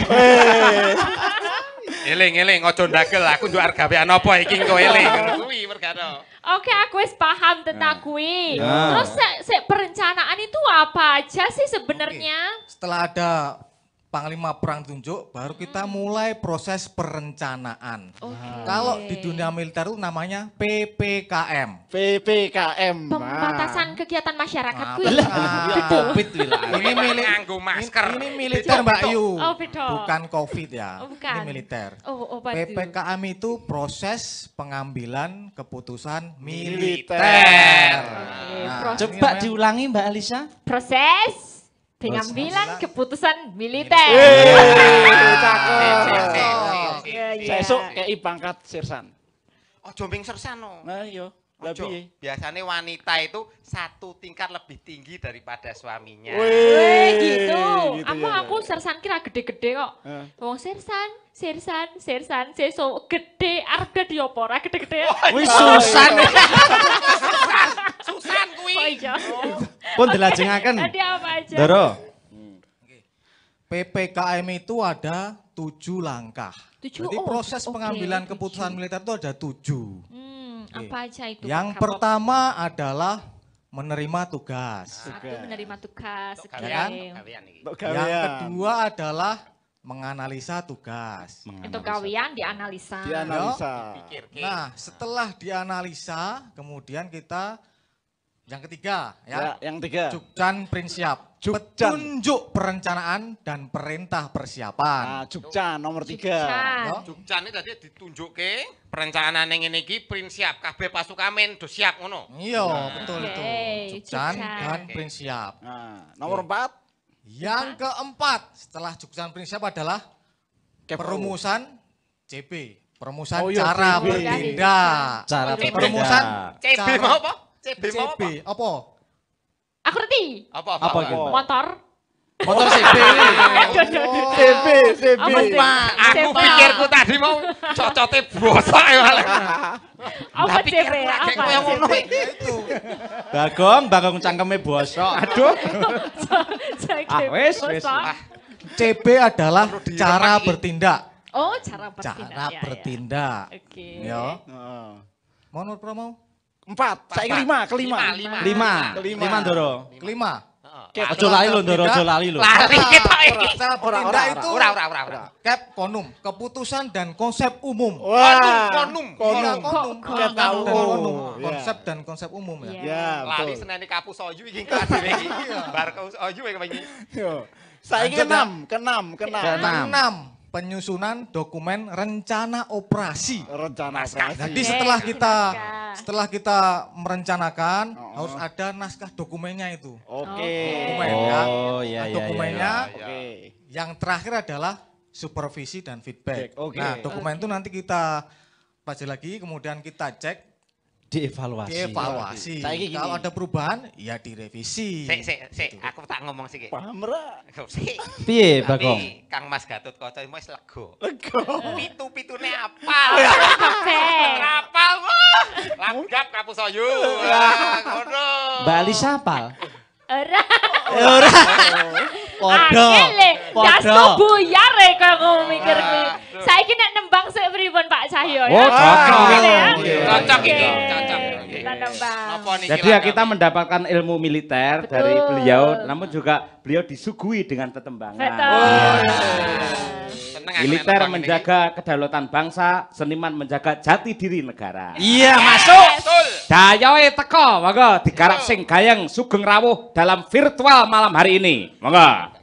Eling eling aja ndagel aku njuk arep gawean apa iki engko eling ngono kuwi mergano. Oke, aku wis paham tentang kui. Ya. Terus se, se- perencanaan itu apa aja sih sebenarnya? Setelah ada Panglima Perang tunjuk, baru kita mulai proses perencanaan. Oke. Kalau di dunia militer itu namanya P P K M. P P K M. Pembatasan kegiatan masyarakat Nah, kuwi. betul. Covid wilah. Ini milik nganggo masker. Ini, ini militer Mbak Yu. Oh, beda. Bukan Covid ya. Oh, bukan. Ini militer. Oh, obat P P K M itu proses pengambilan keputusan militer. Oke, Nah, proses- ini Coba namanya- diulangi Mbak Alisa. proses pengambilan keputusan militer. Iya, iya. Sesuk kei pangkat sirsan. Ojo ming sersano. Nah iya. Lah Ojo. piye? Biasanya wanita itu satu tingkat lebih tinggi daripada suaminya. Weh gitu. gitu Apa ya. aku sersan kira gede-gede kok. Eh. Wong sersan, sersan, sersan, seso gede arep dadi apa ora gede-gede. Wis Susan. Susan kuwi. Oh iya. Pun dilajengaken. Tadi apa aja? Doro. P P K M itu ada tujuh langkah. Tujuh, Jadi oh, proses oke, pengambilan tujuh. keputusan militer itu ada tujuh. Hmm, Oke. apa aja itu? Yang Kapok? pertama adalah menerima tugas. Satu menerima tugas. Untuk oke. kalian, untuk kalian iki. Untuk Yang gawean. kedua adalah menganalisa tugas. Itu kawian dianalisa. Dianalisa. Pikirke. Nah, setelah dianalisa, kemudian kita yang ketiga Ya, ya, yang tiga. Jukcan Prinsiap. Jukcan. Petunjuk perencanaan dan perintah persiapan. Nah, Jukcan nomor tiga. Jukcan. Ya. Jukcan ini tadi ditunjukke perencanaan yang ini iki prinsip kabeh pasukamen do siap ngono. Iya, betul Oke, itu. Jukcan Jukcan. dan Oke. Prinsiap. Nah, nomor empat. Yang keempat, setelah Jukcan Prinsiap adalah Kepo. perumusan C B. Perumusan Oh, iya, cara C B. bertindak. Cara C B. Perumusan C B cara- mau apa? C B C mau B. apa? Apa? Aku ngerti. Apa apa? Apa apa? gitu? Motor. Motor C B. C B, C B. Apa sih? Aku C B. pikirku tadi mau cocote bosok ya malah. Apa Lah, C B? pikirku lagi Apa koyo ngono C B? iki. Itu. Bagong, bagong cangkeme bosok. Aduh. Ah, wis, wis. C B adalah Perlu cara diremak iki. bertindak. Oh, cara bertindak. Cara ya, ya. bertindak. Oke. Ya. Nah, Mau nomor berapa mau? empat. Saya lima, kelima. Lima, Lima. Kelima. Lima, Doro. Kelima. Heeh. Ojo lali lho, Doro, ojo lali lho. Lari kita Ora, iki. cara Ora, bertindak ora, itu Ora ora ora ora. Cap konum, keputusan dan konsep umum. Wah, konum, konum. Konum, Kok- konum, tahu. dan konum. Iya. Konsep dan konsep umum ya. Iya. Ya, Lali betul. seneni kapus oyu iki kadene iki. Bar kapus oyu iki iki. Yo. Saya Lanjut, keenam, keenam, keenam. Keenam. Enam, penyusunan dokumen rencana operasi. Rencana Naskah. operasi. Jadi Oke, setelah kita naskah. setelah kita merencanakan Oh. harus ada naskah dokumennya itu. Oke. Dokumen ya. Oh, iya, Nah, iya, dokumennya iya. Oke. yang terakhir adalah supervisi dan feedback. Oke. Nah, dokumen itu nanti kita pelajari lagi, kemudian kita cek, Dievaluasi. dievaluasi. Saiki gini. Kalau ada perubahan, ya direvisi. Sik sik sik, aku tak ngomong sik. Paham ra? Sik. Piye, Tapi Bagong? Kang Mas Gatot Kaca wis lega. Lega. Pitu-pitune apal. Kabeh. Apal wah. Langgap kapus oyu. Wah, ngono. Mbak Alisa apal? Ora. Ora. Podo. Angel Podo. Dasko buyar e kok ngomong mikir kuwi. Aduh. Saiki nek nembang sik pripun Pak Cahyo ya? Oh, cocok. Angel ya? Oke. Cocok iki, Oke. cocok. Kita nembang. Napa niki? Jadi ya kita mendapatkan ilmu militer Betul. dari beliau, namun juga beliau disuguhi dengan tetembangan. Betul. Seneng aku Militer nek nembang menjaga kedaulatan bangsa, seniman menjaga jati diri negara. Iya, masuk. ini. Betul. Dayoe teko, monggo digarap sing gayeng sugeng rawuh dalam virtual malam hari ini. Monggo.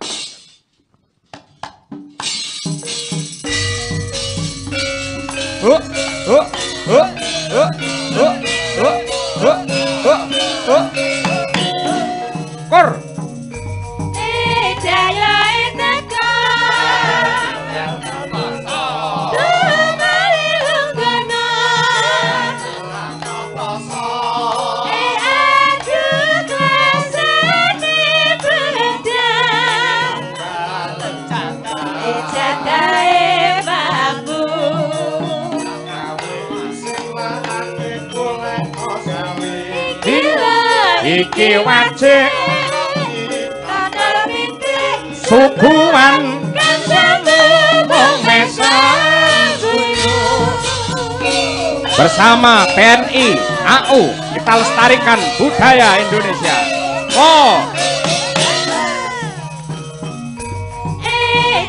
Oh, oh, oh, oh, oh, oh, oh, oh, oh. Kor. Eh, jaya eteka. Tumali lunggana. Eh, aduh klasane beda. Eh, jadae bambu. Iki wajib Ana bintik sukuan kancamu wong mesa bersama T N I A U kita lestarikan budaya Indonesia. Oh, Eh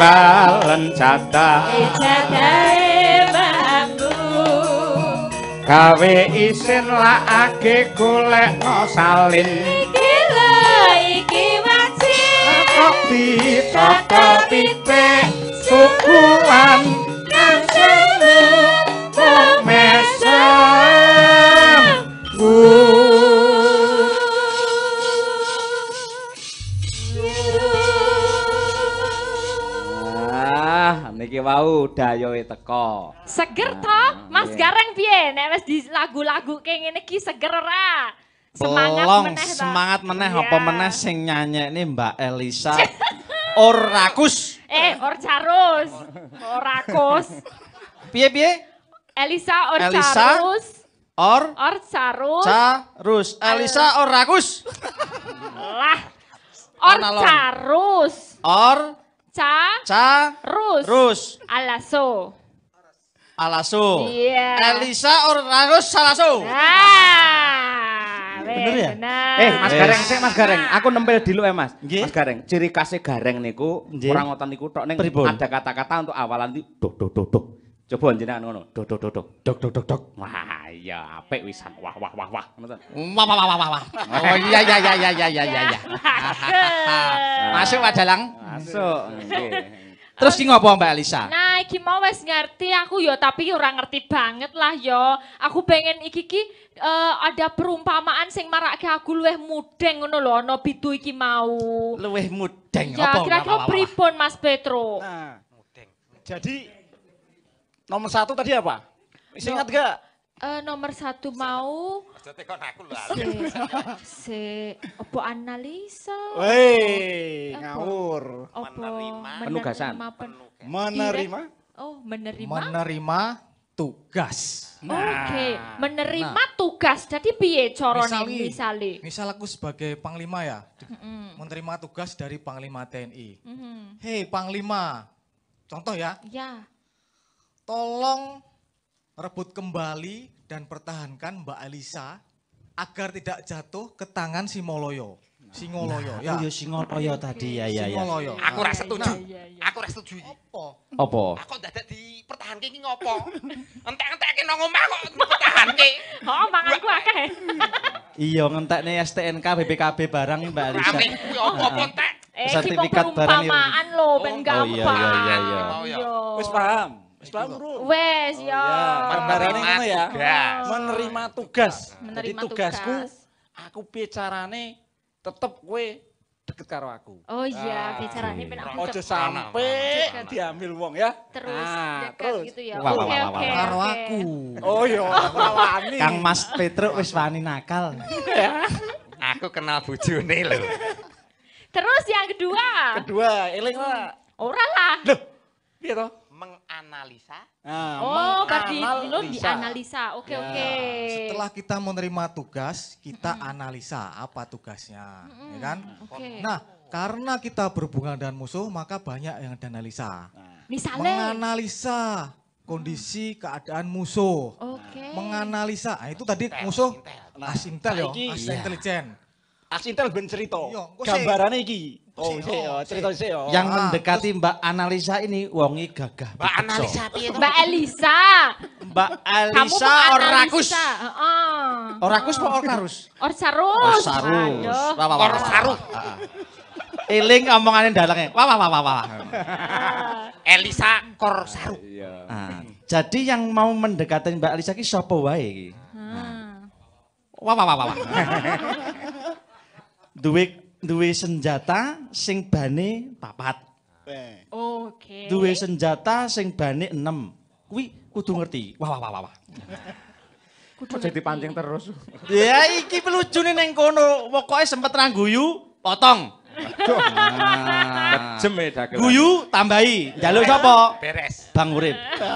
timbalen jatah jadahe bambu gawe isin lakake golekno salin iki lho iki wajib kopi saka pitik sukuan nang semu mesem ah niki wau dayoe teko Seger toh, Mas iya. Gareng piye? Nek wis di lagu-lagu kayak ngene iki seger ora? Semangat Pelong, meneh toh. semangat meneh Iya. apa meneh sing nyanyekne Mbak Elisa Orakus. Eh, Orcarus. Orakus. Piye-piye? Elisa Elisa? Orcarus. Or Orcarus. Carus. Elisa Orakus. Lah. Analog. Orcarus. Or Ca. Carus. Rus. Alaso. Alaso. Iya. Elisa Orakus Salaso. Ah. Bener ya? Bener. Eh, Mas Wes. Gareng, sik Mas Gareng, aku nempel dulu ya Mas. Nggih. Mas Gareng, ciri khasnya Gareng niku Nggih. orang ngoten niku tok ning Pripun? ada kata-kata untuk awalan di dok dok dok dok. Coba jenengan ngono, dok dok dok dok. Dok dok dok dok. Wah, iya apik wisan. Wah wah wah wah. Ngono to. Wah wah wah wah wah. Oh iya iya iya iya iya iya iya. Masuk Pak Dalang. Masuk. Nggih. Terus ki ngopo Mbak Elisa? Nah, iki mau wis ngerti aku yo, tapi ora ngerti banget lah yo. Aku pengen iki ki eh, ada perumpamaan sing marake aku luwih mudeng ngono lho, ana bidu iki mau. Luwih mudeng Ya, apa? kira-kira Wah, wah, wah. pripun Mas Petro? Nah, jadi nomor satu tadi apa? Masih ingat gak? Eh, nomor satu mau Aja tekon aku lho. se, se opo analisa? Weh, Apa? ngawur. Opo Menerima. Penugasan. menerima pen- Menerima, Oh, menerima. Menerima tugas. Oke, menerima tugas. Jadi piye carane Misali, misale? misal aku sebagai panglima ya, di- Mm-mm. menerima tugas dari Panglima T N I. Mhm. Hei Panglima, contoh ya, Ya. tolong rebut kembali dan pertahankan Mbak Elisa agar tidak jatuh ke tangan si Moloyo. Singoloyo, Ya. ya. Oh, yo Singoloyo tadi ya ya ya. Singoloyo. Aku ora Iya, setuju. iya, iya. Aku ora setuju iki. Apa? Apa? Aku dadak dipertahanke iki ngopo? Entek-entekke nang omah kok dipertahanke. Oh, manganku akeh. Iya ngentekne S T N K B P K B barang Mbak Elisa. Rame kuwi opo entek? Eh, iki mau Sertifikat barang yang- perumpamaan lho, ben Oh, gampang. iya, iya, iya, iya. Iya. wis paham. Wis paham, Bro. Wes, ya. Gambarannya ngono ya. Tugas. Menerima tugas. Jadi Menerima tugasku, tugas. aku piye carane tetep kowe deket karo aku. Oh iya, Ah, bicaranya ben aku Ojo dek- sampe Dekat. diambil wong ya. terus Nah, dekat terus. gitu ya. Wah, wah, Oke, wah, oke. wah, Karo oke. aku. Oh iya, wani. Kang Mas Petro wis wani nakal. Aku kenal bojone lho. Terus yang kedua. Kedua, eling lah. Ora lah. Loh, piye to? Menganalisa Nah, Oh, berarti menganalisa. lo dianalisa. Oke, Ya. oke. Setelah kita menerima tugas, kita analisa apa tugasnya, ya kan? Oke. Nah, karena kita berhubungan dengan musuh, maka banyak yang dianalisa. Misalnya. Menganalisa kondisi keadaan musuh. Oke. Menganalisa, nah itu tadi musuh as intel ya, saiki- as iya. intelijen. Asintel ben cerita. Iya, kok Gambarane iki. Oh, Sik, sik ya, oh, cerita sik ya. Yang Ah, mendekati Mbak Analisa ini wongi gagah. Mbak dipeksa. analisa piye to? Mbak Elisa. Mbak Kamu Alisa Orakus. menganalisa. Heeh. Orakus apa Orkarus? Orsarus. Orsarus. Aduh. Wah, wah, wah, wah. Orsaruh. Eling omongane dalenge. Wah wah wah wah wah. Elisa Korsaruh. Ah, jadi yang mau mendekati Mbak Alisa ki sapa wae iki? Hmm. Wah wah wah wah. wah. Duwe duwe senjata sing bane papat. Eh, Oke. Duwe senjata sing bane enam. Kuwi kudu ngerti. Wah wah wah wah. wah. Kudu Kok jadi ngerti. pancing terus? Ya iki pelujune ning kono. Pokoke sempet nang guyu, potong. Nah. Jem e dagelan. Guyu tambahi. Njaluk sapa? Beres. Bang Urip.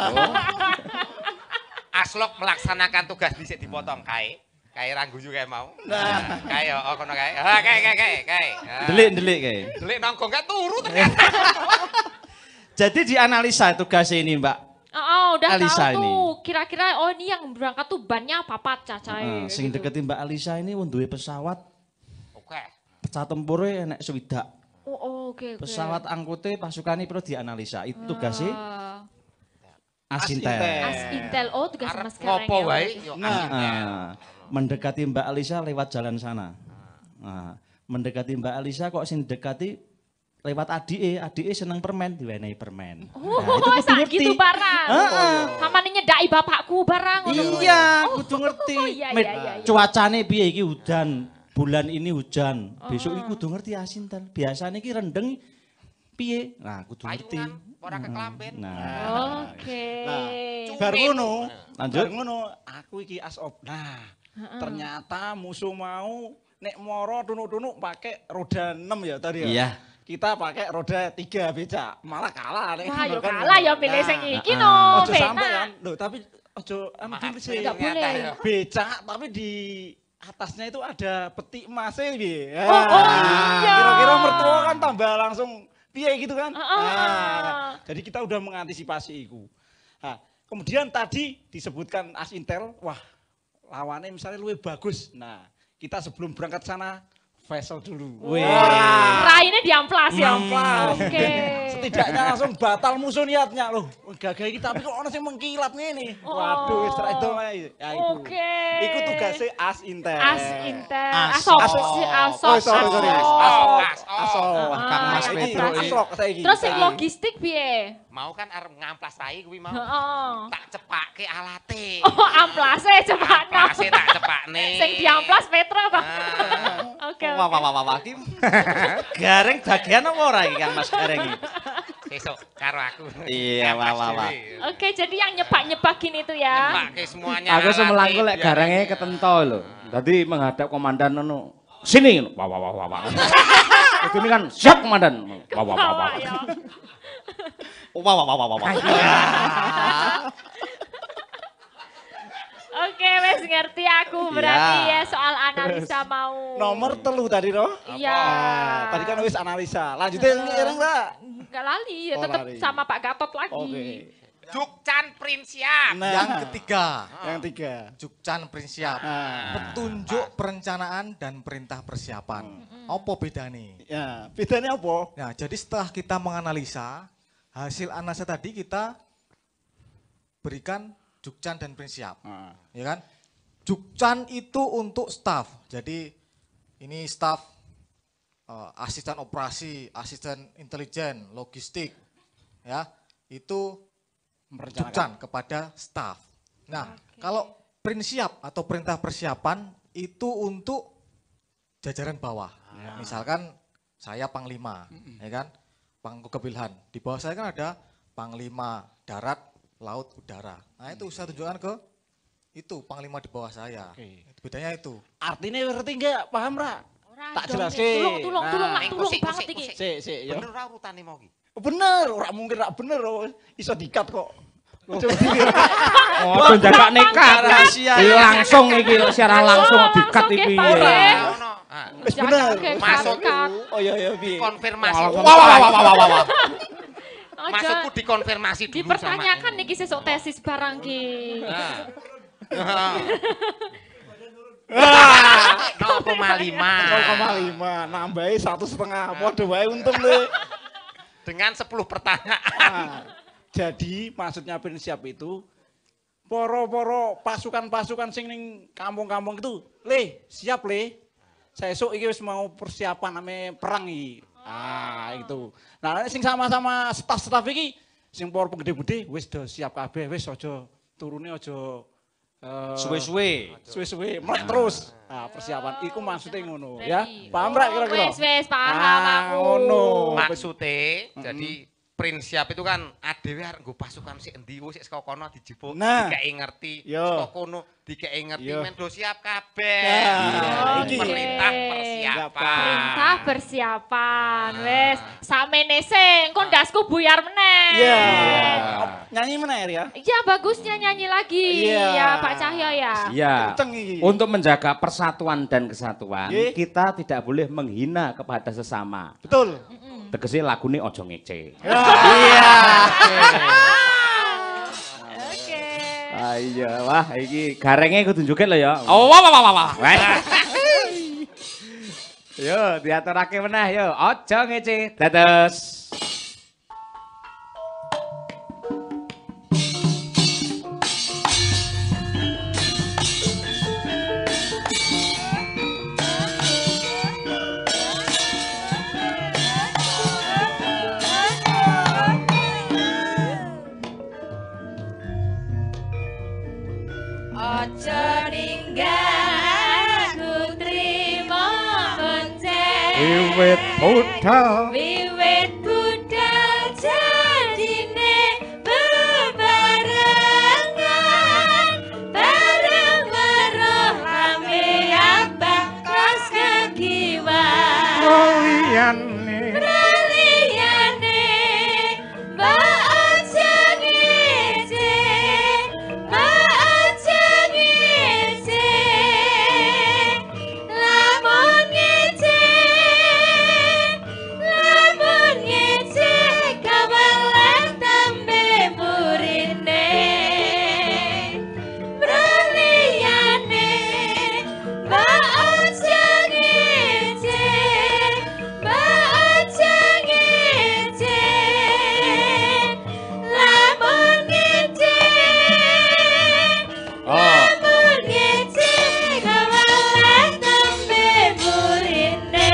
Aslok melaksanakan tugas dhisik dipotong kae. Kae ra guyu kae mau. Nah, kae yo oh, kono kae. Ah, kae kae kae kae. Ah. Delik-delik kae. Delik nongkrong gak turu ternyata. Jadi dianalisa tugas ini, Mbak. Oh, oh, udah Alisa tahu ini. tuh. Kira-kira oh ini yang berangkat tuh bannya papat cacahe. Heeh, sing deketi Mbak Alisa ini wong duwe pesawat, Oke. pesawat tempure enek swidak. Oh, oke oke. Pesawat angkute pasukan ini perlu dianalisa. Itu tugasnya Ah, Asintel. Asintel. Oh, tugas Arep Mas Gareng. ngopo ya, wae berarti. yo Nah, Asintel. ah, mendekati Mbak Alisa lewat jalan sana. Nah, mendekati Mbak Alisa kok sing dekati lewat adike, adike seneng permen, diwenehi permen. Oh, Nah, sak gitu barang. Heeh. Samane nyedaki bapakku barang ngono kuwi. Iya, kudu ngerti. Oh, iya, Met, iya, iya, iya. Cuacane piye iki hujan, bulan ini hujan. Besok iki kudu ngerti Asintel. Biasane iki rendeng piye? Nah, kudu ngerti. Payungan ora kekelamben. Nah, Oke. Bar ngono, Lanjut. bar ngono, aku iki as op. Nah, ternyata musuh mau nek moro tunuk-tunuk pakai roda enam ya tadi ya. Iya. Kita pakai roda tiga becak, malah kalah nek. Wah, yo kan. kalah ya pilih Nah, sing iki Heeh. no. Ojo sampai penak. kan. Loh, tapi ojo anu Maaf, dulu sih. Nggak ternyata boleh. ya. Becak tapi di atasnya itu ada peti emasnya piye. Oh, oh, iya. Kira-kira mertua kan tambah langsung piye gitu kan. Heeh. Nah, jadi kita udah mengantisipasi itu. Nah, kemudian tadi disebutkan Asintel, wah lawannya misalnya lebih bagus. Nah, kita sebelum berangkat sana vessel dulu. Raine diamplas ya. Amplas. Oke. Setidaknya langsung batal musuh niatnya loh. Gagah iki tapi kok ono sing mengkilap ngene. Oh. Waduh, wis ra itu lah. Ya iku. Oke. Iku tugasnya Asintel. As Intel. As- Asop. As- Si Asop. Oh, sorry, sorry. Asop. Asok. Asok. Asok. Wah, Kang Mas Iki Petro iki. asok saiki. Terus sing logistik piye? Mau kan arep ngamplas rai kuwi mau. Heeh. Tak cepake alate. Oh, amplase cepatno. Amplase tak cepakne. Sing diamplas Petra to. Ah. Oke. Wah, wah, wah, wah, wah, iki Gareng bagian apa ora iki Kang Mas Gareng iki? Besok karo aku. Iya, wah, wah, wah. Oke, jadi yang nyepak-nyepakin itu ya. Pakai semuanya. Aku alate, semelangku lek biar garenge ini. ketento lho. Dadi menghadap komandan ngono. Sini ngono. Wah wah wah wah. wah. Itu ini kan siap komandan. Wah wah wah wah. Ya. Wah, wah, wah, wah, wah, wah. Oke, wes ngerti aku berarti ya soal analisa mau. Nomor telu tadi toh. Iya. Nah, tadi kan wis analisa. Lanjutin ini orang enggak? Enggak lali, ya Oh, tetap lali. sama Pak Gatot lagi. Oke. Jukcan Prinsiap. Nah, Yang ketiga, yang tiga. Jukcan Prinsiap. Nah, Petunjuk perencanaan dan perintah persiapan. Apa bedanya? ya, bedanya apa? Nah, jadi setelah kita menganalisa, hasil analisa tadi kita berikan Jukcan dan Prinsiap. Nah, Ya kan? Jukcan itu untuk staff. Jadi ini staff eh, asisten operasi, asisten intelijen, logistik. Ya, itu Jukcan kepada staff. Nah, kalau Prinsiap atau perintah persiapan itu untuk jajaran bawah. Misalkan saya panglima, ya kan? Pangku Kebilhan. Di bawah saya kan ada panglima darat, laut, udara. Nah, itu saya tunjukkan ke itu panglima di bawah saya. Oke. Bedanya itu. artinya ngerti enggak? Paham ra? Ora Tak dong, jelasin. Nih. Tulung, tulung, tulung, Nah, Mak, tulung kusik, banget kusik, iki. kusik. Sik, sik, ya. Bener ora urutane mau ki? Bener, ora mungkin ora bener. oh. Iso dikat kok. Coba Oh, jaga nekat. Rahasia. Langsung iki secara langsung Oh, dikat langsung iki. ke Pak, ya. ya. Ono. Ah, Wis Jangan bener. oke, Masuk. kat, kat. Oh iya iya piye? konfirmasi. Wah, Wah, wah, wah, wah, wah, wah, wah. Ojo, Masukku dikonfirmasi dulu dipertanyakan sama niki sesuk tesis barang ki. nol koma lima nol koma lima nambahi satu setengah. Waduh wae untung deh. dengan sepuluh pertanyaan. Nah, jadi maksudnya Prinsiap itu poro-poro pasukan-pasukan sing ning kampung-kampung itu, le siap le. Saya esok iki wis mau persiapan ame perang iki. Ah, itu. Nah, nek sing sama-sama staf-staf iki sing poro gede-gede wis do siap kabeh, wis aja turune aja eh, Suwe-suwe. suwe-suwe melek terus. Nah, persiapan iku maksudnya ngono ya. Ready. Paham ra Oh, kira-kira? Wes wes paham Ah, aku. ngono. Maksudnya, jadi Prinsiap itu kan adewe arep nggo pasukan sik endi wis saka kono dijebuk, Nah. dikeki ngerti, Yo. saka kono dikeki ngerti Yo. men do siap kabeh. Nah, iki. Perintah Oke. persiapan. Perintah persiapan, wes samene sing kon dasku buyar meneh. Iya. Nyanyi meneh ya. Iya bagusnya nyanyi lagi Iya. ya Pak Cahyo ya. Ya, Kenceng iki. untuk menjaga persatuan dan kesatuan, Nggih. kita tidak boleh menghina kepada sesama. Betul. Tegese lagune ojo ngece. Iya. Oke. Ah iya, wah iki garenge kudu njoget lho ya. Oh, wah, wah, wah, wah. Wes. Yo, diaturake meneh yo. Aja ngece. Dados. Ojo ninggal aku trimo bonceng. Wiwit budal Wiwit budal jadine bebarengan. Bareng weruh lambe abang kos kegiwan. liyane Liyane mbak aja ngece, mbak aja ngece. Lamun ngece, lamun ngece kawelan tembe burine. Liyane mbak aja ngece, mbak aja ngece. Lamun ngece, lamun ngece kawelan tembe burine.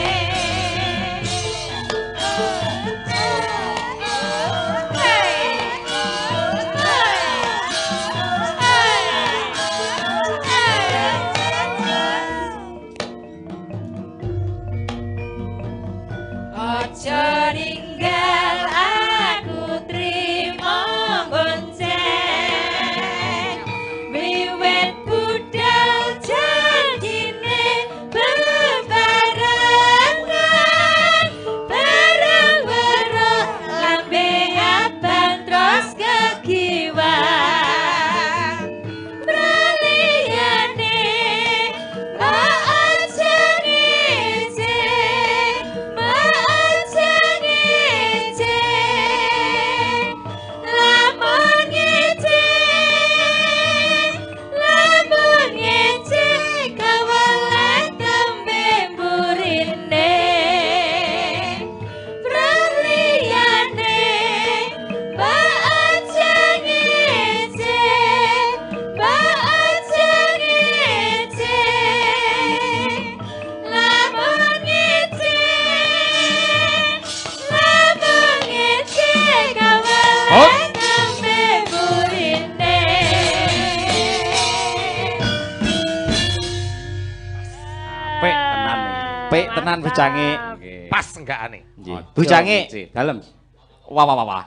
Ojo ninggal aku trimo bonceng. Wiwit budal jadine bebarengan. Bareng weruh lambe abang terus kegiwan. Liyane mbak aja ngece, mbak aja ngece. Lamun ngece, lamun ngece kawelan tembe burine. Liyane mbak aja ngece, mbak aja ngece. Lamun ngece, lamun ngece kawelan tembe burine. Apik tenan nih. Pek tenan bujange. Nggih. Pas enggak aneh. Nggih. Bujange. Ngece. Dalem. Wah wah wah wah.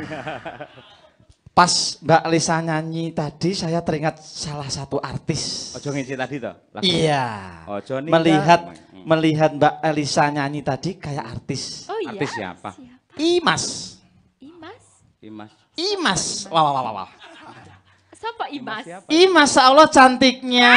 Pas Mbak Lisa nyanyi tadi saya teringat salah satu artis. Ojo ngece tadi to. Lagu. Iya. Ojo ninggal. Melihat Hmm. melihat Mbak Elisa nyanyi tadi kayak artis. Oh iya. Artis siapa? Imas. Imas. Imas. Imas. Wah wah wah wah, wah. Siapa Imas? Siapa? Ih, Masya Allah cantiknya.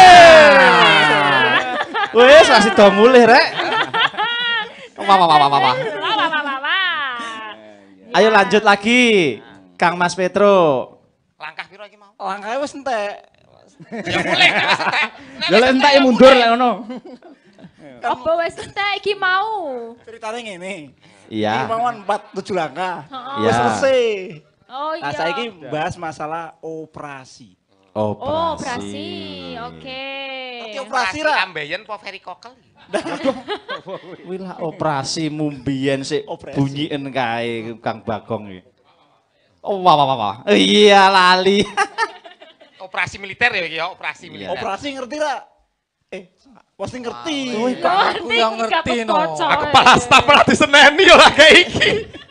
Wes masih do mulih rek. Wah wah wah wah wah, wah. Wah, wah, wah, wah, wah. Ayo lanjut lagi. Kang Mas Petro. Langkah piro iki mau? Langkahnya wis entek. Ya boleh kan wis entek. Lha lek entek mundur lek ngono. Apa wis entek iki mau? Ceritanya ngene. Iya. Iki mawon empat tujuh langkah. Heeh. Iya. Wis selesai. Oh iya. Nah, saiki bahas masalah operasi. Oh, Operasi. operasi. Oke. Nanti operasi ra. Ambeien po verikokel. Wila operasi mumbien sik Operasi. bunyien kae Kang Bagong iki. Oh wah wah wah, wah. Iya lali. Operasi militer ya iki ya, operasi militer. Operasi ngerti ra? Eh, pasti ngerti. Aku yang ngerti no. Aku kepala staf malah diseneni ya kayak iki.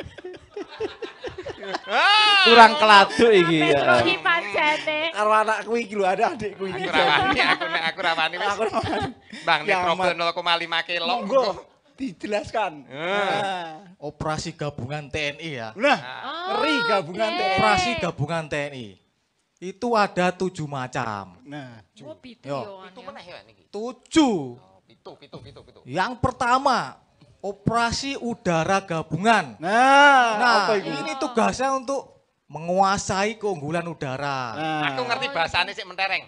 Kurang keladu iki Petro ya. iki pancene. Karo anakku iki lho, ada adikku iki. Aku rawani, aku nek aku rawani wis. Aku rawani. Bang nek Kiamat. problem nol koma lima kilo. Monggo dijelaskan. Nah, Operasi gabungan T N I ya. nah, Oh, ngeri gabungan oke. T N I. Operasi gabungan T N I. Itu ada tujuh macam. Nah, Oh, pitu Yo. yo. Itu meneh ya niki. Tujuh. Pitu, pitu, pitu, pitu. Yang pertama, operasi udara gabungan. nah, Nah, apa itu? ini tugasnya untuk menguasai keunggulan udara. Nah, Aku ngerti bahasane sik mentereng.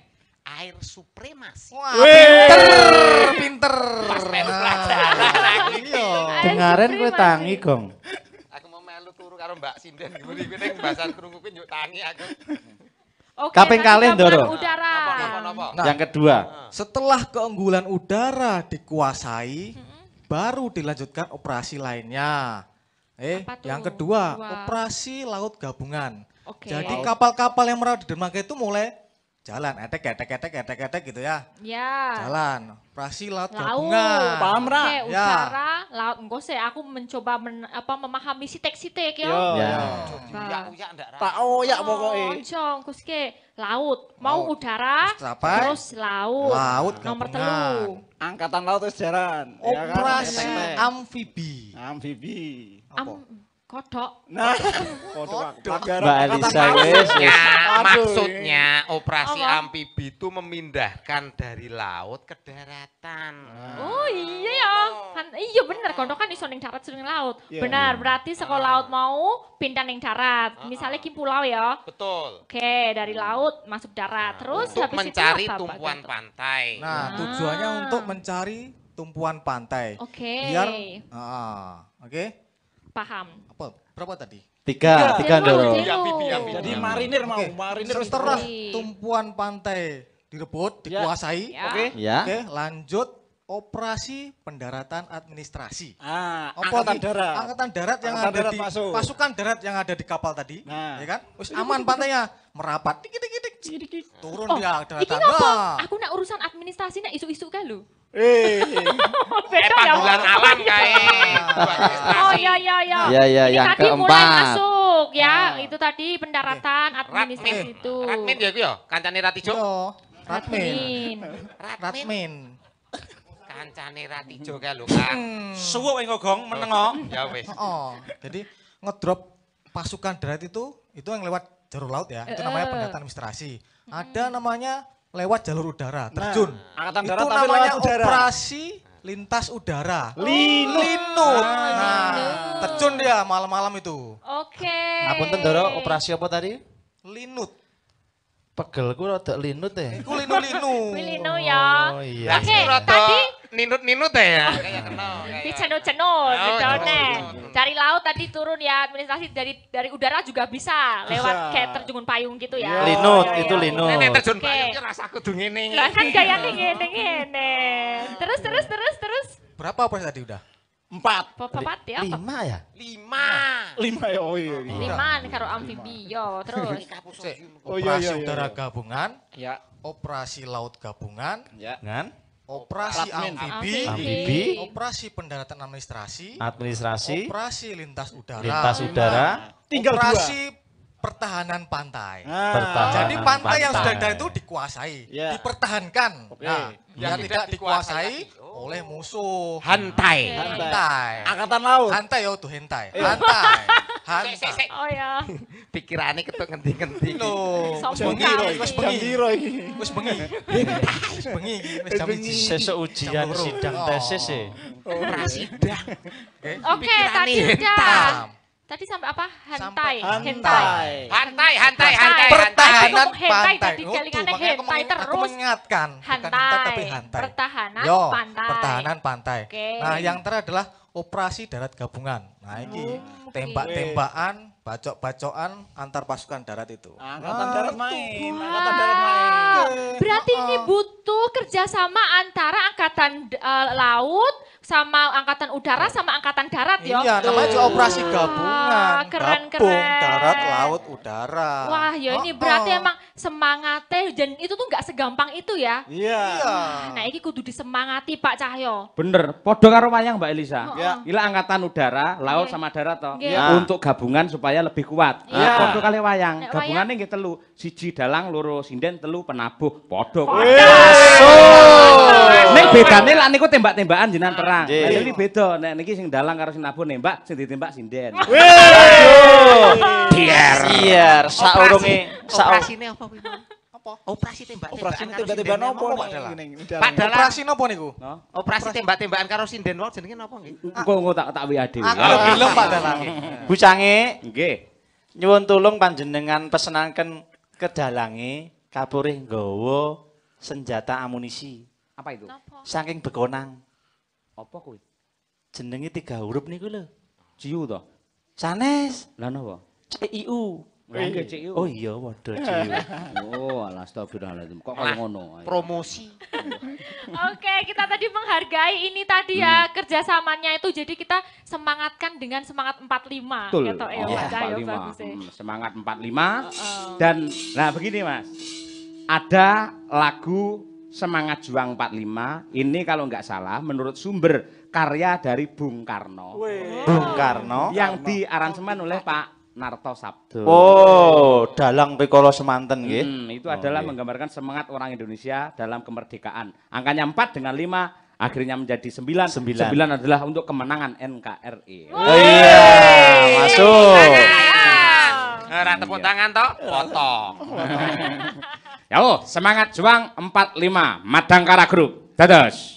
air supremasi. Wah, pinter, pinter. Pas melu Nah, pelajaran. iya. Dengaran kowe tangi, Gong. Aku mau melu turu karo Mbak Sinden gimana iki ning bahasan krungu kuwi nyuk tangi aku. Oke, Kaping tadi kalih, gabungan Ndoro. udara. Napa-napa? Nah, Yang kedua, setelah keunggulan udara dikuasai, baru dilanjutkan operasi lainnya. Eh, Apa tuh? yang kedua, Dua. operasi laut gabungan. Oke. Jadi kapal-kapal yang merawat di dermaga itu mulai jalan, etek, etek, etek, etek, etek gitu ya. Ya. Jalan, operasi laut, Laut. gabungan. Paham, Ra? Oke, Ya. udara, laut. Enggak sih, aku mencoba men, apa memahami sitek-sitek ya. Yo. ya. Uyak-uyak ndak Ra? Tak oyak Oh, pokoknya. ojo, Guske. Laut. Mau Laut. udara, Terus apa? terus laut. Laut Nomor gabungan. telu. Angkatan laut wis jaran. ya kan? Operasi Tek-tek. amfibi. amfibi. Am, kodok. Nah, kodok pelajaran Mbak angkatan Elisa laut. wis wis. Ya, Aduh. maksudnya operasi Apa? amfibi itu memindahkan dari laut ke daratan. Oh iya ya. Kan iya bener, kodok kan iso ning darat sering laut. Iya. Benar, berarti sekolah laut mau pindah ning darat. Misalnya ki pulau ya. Betul. Oke, dari laut masuk darat. Terus Untuk habis mencari itu apa, Pak tumpuan Gatot? pantai. Nah, Ah. tujuannya untuk mencari tumpuan pantai. Oke. Biar, ah, oke. Paham. Apa? Berapa tadi? Tiga, tiga Jelu, Ndoro. jelu. Amfibi, amfibi. Jadi marinir mau, Oke, marinir wis setelah terus. tumpuan pantai direbut, Ya. dikuasai, Ya. Oke. Ya. oke, lanjut operasi pendaratan administrasi. Ah, Apa angkatan nih? darat. Angkatan darat yang Angkatan ada darat di masuk. pasukan darat yang ada di kapal tadi, Nah. ya kan? Wis aman pantainya, merapat, dik dik dik, dik, turun Oh, dia iki daratan. ngapa? Nah, Aku nak urusan administrasi nak isu-isu kan lu. Eh, Eh, Beda ya. panggilan Bang? alam kae. Oh ya ya ya. Ya, ya, Ini yang tadi mulai keempat. masuk ya. Nah. Itu tadi pendaratan administrasi Ratmin. itu. Ratmin ya iku ya, kancane Ratijo. yo, Ratmin, Ratmin. Ratmin. Ratmin. Kancane Ratijo kae lho, Kang. Suwuk engko Gong menengo. Ya wis. Oh, jadi ngedrop pasukan darat itu, itu yang lewat jalur laut ya, itu namanya pendaratan administrasi. Ada namanya lewat jalur udara, terjun. angkatan Itu darat tapi namanya lewat udara. operasi lintas udara. Linut. Linut. Ah, Nah, linut. terjun dia malam-malam itu. Oke. Ngapunten Ndoro, operasi apa tadi? Linut. Pegelku rada linut ya. Iku linu-linu. Wilino ya. Oh iya. Oke, Rada tadi ninut-ninut ya. Kayak kenal. di cenut-cenut, Oh, gitu cenut. nih. Dari laut tadi turun ya administrasi dari dari udara juga bisa lewat Bisa. kayak terjun payung gitu ya. Iya. Linut, Oh, iya, itu iya. linut. Nek terjun Oke. payung ki rasa kudu ngene iki. Lah kan gayane ngene ngene. Terus terus terus terus. Berapa operasi tadi udah? empat, Papat ya. apa? Lima ya? Lima. lima ya. Oh iya. iya. Lima nih karo amfibi yo. Terus. Oh iya Operasi iya. iya. udara gabungan, Ya. operasi laut gabungan, Ya. Kan? operasi Ratmin. amfibi, Amfibi. operasi pendaratan administrasi, Administrasi, operasi lintas udara, lintas udara, Tinggal operasi pertahanan pantai. Nah, Pertahanan. Jadi pantai yang sudah pantai. ada itu dikuasai, Ya. dipertahankan. Oke. Nah, biar Yang tidak tidak dikuasai dikuasai oleh musuh. Hantai. Hentai. Angkatan laut. Hentai yo tuh hentai. Hentai. Sik, sik, sik. Hentai. Oh ya. Pikirane ketuk ngendi-ngendi. Loh, wis Sombong bengi, kali. wis Jam bengi. piro iki? Wis bengi. Wis bengi, wis jam bengi. siji. sesuk ujian Jam loro. sidang Oh. tesis ya. Operasi dah. Oke, Pikirane tadi hentai. udah. Tadi sampai apa? Hentai. Sampai Hentai. Hantai. Hantai, hantai, hantai, Pertahanan Ngomong hentai pantai. tadi, Oh, kelingannya tuh, makanya aku hentai meng- terus. Aku mengingatkan. Bukan hentai Hantai. tapi hantai. Pertahanan Yo, pantai. pertahanan pantai. Oke. Nah, yang terakhir adalah operasi darat gabungan. Nah, ini Oh, oke. tembak-tembakan, bacok-bacokan antar pasukan darat itu. Angkatan Nah, darat itu. main. Angkatan darat main. Wow. Berarti Ah. ini butuh kerjasama antara angkatan eh, laut sama angkatan udara sama angkatan darat ya. Iya, namanya juga operasi gabungan. Wah, keren, Gabung keren. darat, laut, udara. Wah, ya ini Oh, berarti oh. emang semangatnya dan itu tuh nggak segampang itu ya. Iya. Iya. Nah, ini kudu disemangati Pak Cahyo. Bener, podo karo wayang Mbak Elisa. Ya. Gila angkatan udara, laut Nggih. sama darat toh. Nggih. Nah, untuk gabungan supaya lebih kuat. Iya. Nah, podo kali wayang. Nek Gabungannya nggih telu, siji dalang, loro sinden, telu penabuh. Podo. Nek bedane lah niku tembak-tembakan jenengan perang. Nggih. Lah ini beda. Nek niki sing dalang karo sing nabuh nembak, sing ditembak sinden. Biar. Biar saurunge saur. Operasine apa kuwi? Apa? Operasi tembak-tembakan. Operasi karo tembak-tembakan sinden. apa Pak nih? Dalang? Ini, ini Pak dalang. Dalang. Operasi nopo niku? No? Operasi tembak-tembakan karo sinden wae jenenge napa nggih? Engko engko tak tak W A dhewe. Aku belum Pak Dalang. Bucange Nggih. nyuwun tulung panjenengan pesenaken ke dalange kapurih nggawa senjata amunisi. Apa itu? Napa? Saking bekonang. Apa kuwi? Jenenge tiga huruf niku lho. Ciu to. Sanes. Lah napa? C I U. Nggih, C I U. Oh iya, waduh C I U. Oh, alah astagfirullahaladzim. Kok kaya ngono? Promosi. Oke, kita tadi menghargai ini tadi ya kerjasamanya itu, jadi kita semangatkan dengan semangat empat puluh lima. Betul. Gitu, ya, Oh, Mas. Ayo, empat puluh lima. bagus ya. Hmm, semangat empat puluh lima. Oh. Dan nah begini Mas. Ada lagu Semangat Juang empat puluh lima. Ini kalau nggak salah menurut sumber karya dari Bung Karno. Bung Karno. Yang diaransemen oleh Pak Narto Sabdo. Oh, dalang Piccolo semanten nggih. Hmm, itu adalah menggambarkan semangat orang Indonesia dalam kemerdekaan. Angkanya empat dengan lima akhirnya menjadi sembilan. Sembilan. Sembilan adalah untuk kemenangan N K R I. Oh iya, masuk. Ora tepuk tangan toh, foto. Ya oh, semangat juang empat puluh lima Madangkara Group. Dados.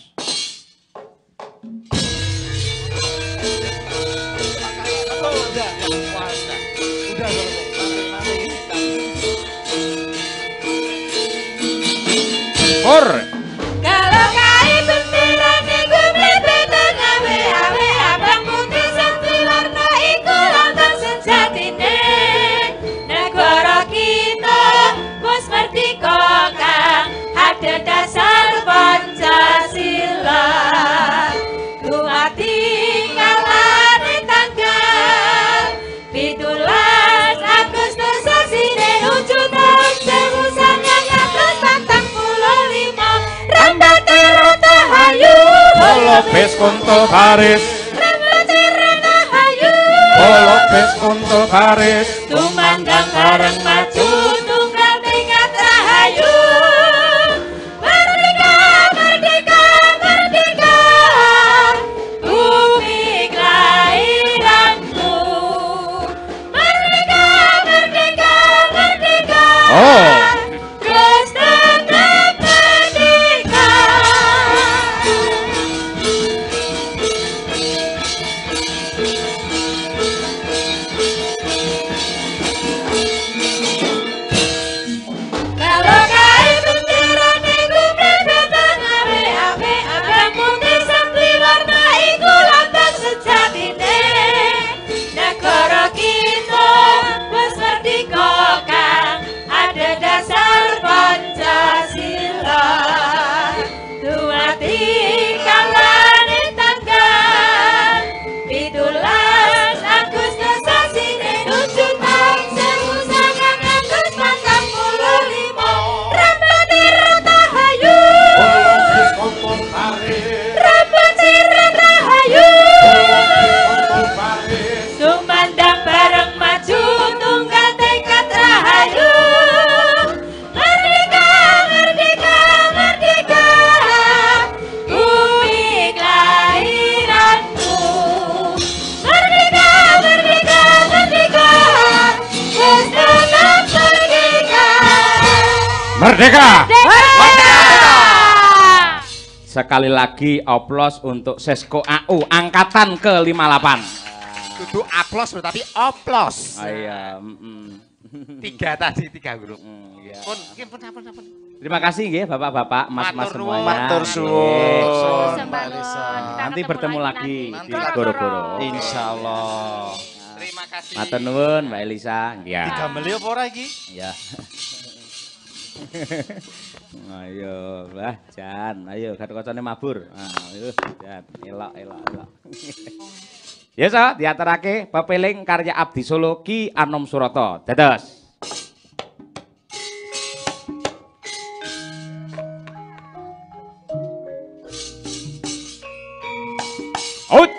Or. Kalau kai benteran iku mlebet ngawe awe abang putih santri warna iku lambang sejatine negara kita wis merdeka kang ada dasar Pancasila dumati kalane tanggal pitulas Agustus sasine nuju taun sewu sangang atus patang puluh lima rambate rata hayu Lopes Kunto Baris. rambate rata hayu Lopes Kunto Baris. tumandang bareng maju tunggal tingkat rahayu merdeka merdeka merdeka bumi kelahiranku merdeka merdeka merdeka Oh. terus tetap merdeka. Kalau kai bendera niku mlebet awe awe abang putih santri warna iku lambang sejatine negara kita wis merdeka kang ada dasar Pancasila dumati kalane tanggal pitulas Agustus sasine nuju taun sewu sangang atus patang puluh lima rambate rata hayu rambate rata hayu sumandang bareng maju tunggal tekad rahayu merdeka merdeka merdeka bumi kelahiranku merdeka merdeka merdeka wis tetap merdeka Merdeka. merdeka. Sekali lagi oplos untuk Sesko A U angkatan ke lima puluh delapan. Kudu aplos lho, tapi oplos. Ah, iya, mm-mm. Tiga tadi, tiga huruf. Mm, iya. Pun, mungkin pun, pun, pun. Terima kasih nggih Bapak-bapak, Mas-mas Matur nuwun. semuanya. Matur Nggih. suwun. Mbak Lisa. Nanti bertemu lagi di Goro-goro. Goro-goro. Insyaallah. Terima kasih. Matur nuwun Mbak Elisa. Ya. Digameli apa ora iki? Ya. Ayo, Mbah Jan, ayo kocone mabur. Ah, ayo Jan, elok elok elok. Ya so, diaturake pepeling karya Abdi Solo Ki Anom Surata. Dados. Out.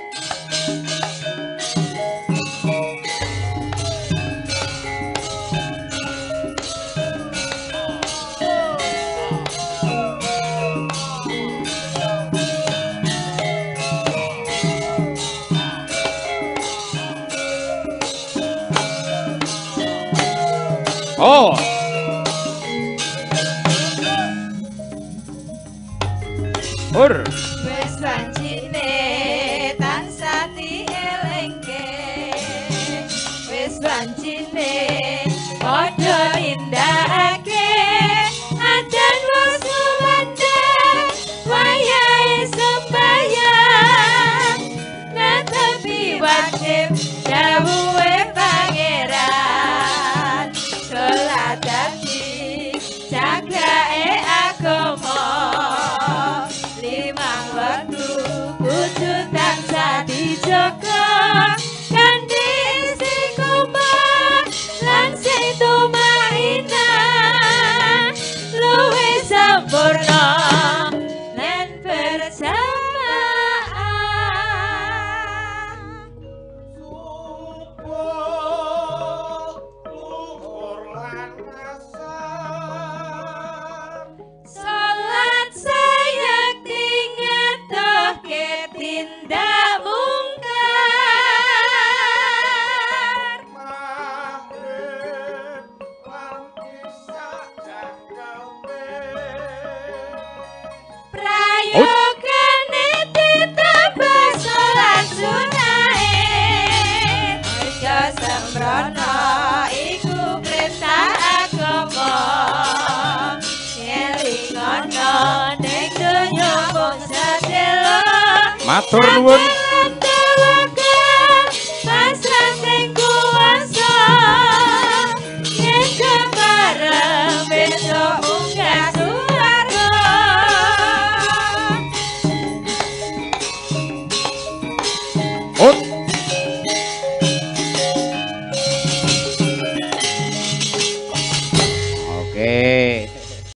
Oh. Hur. Wes banjine tansah dielengke wes banjine padha nindakake ajan wis jaga kanthi istiqomah lan sing tumaina luwih sampurna lan bersamaan. Salat sayekti ngetohke tindak mungkar. Prayogane ditambah salat sunahe merga sembrono iku perintah agama. Elingono ning donya mung sedelo Matur nuwun.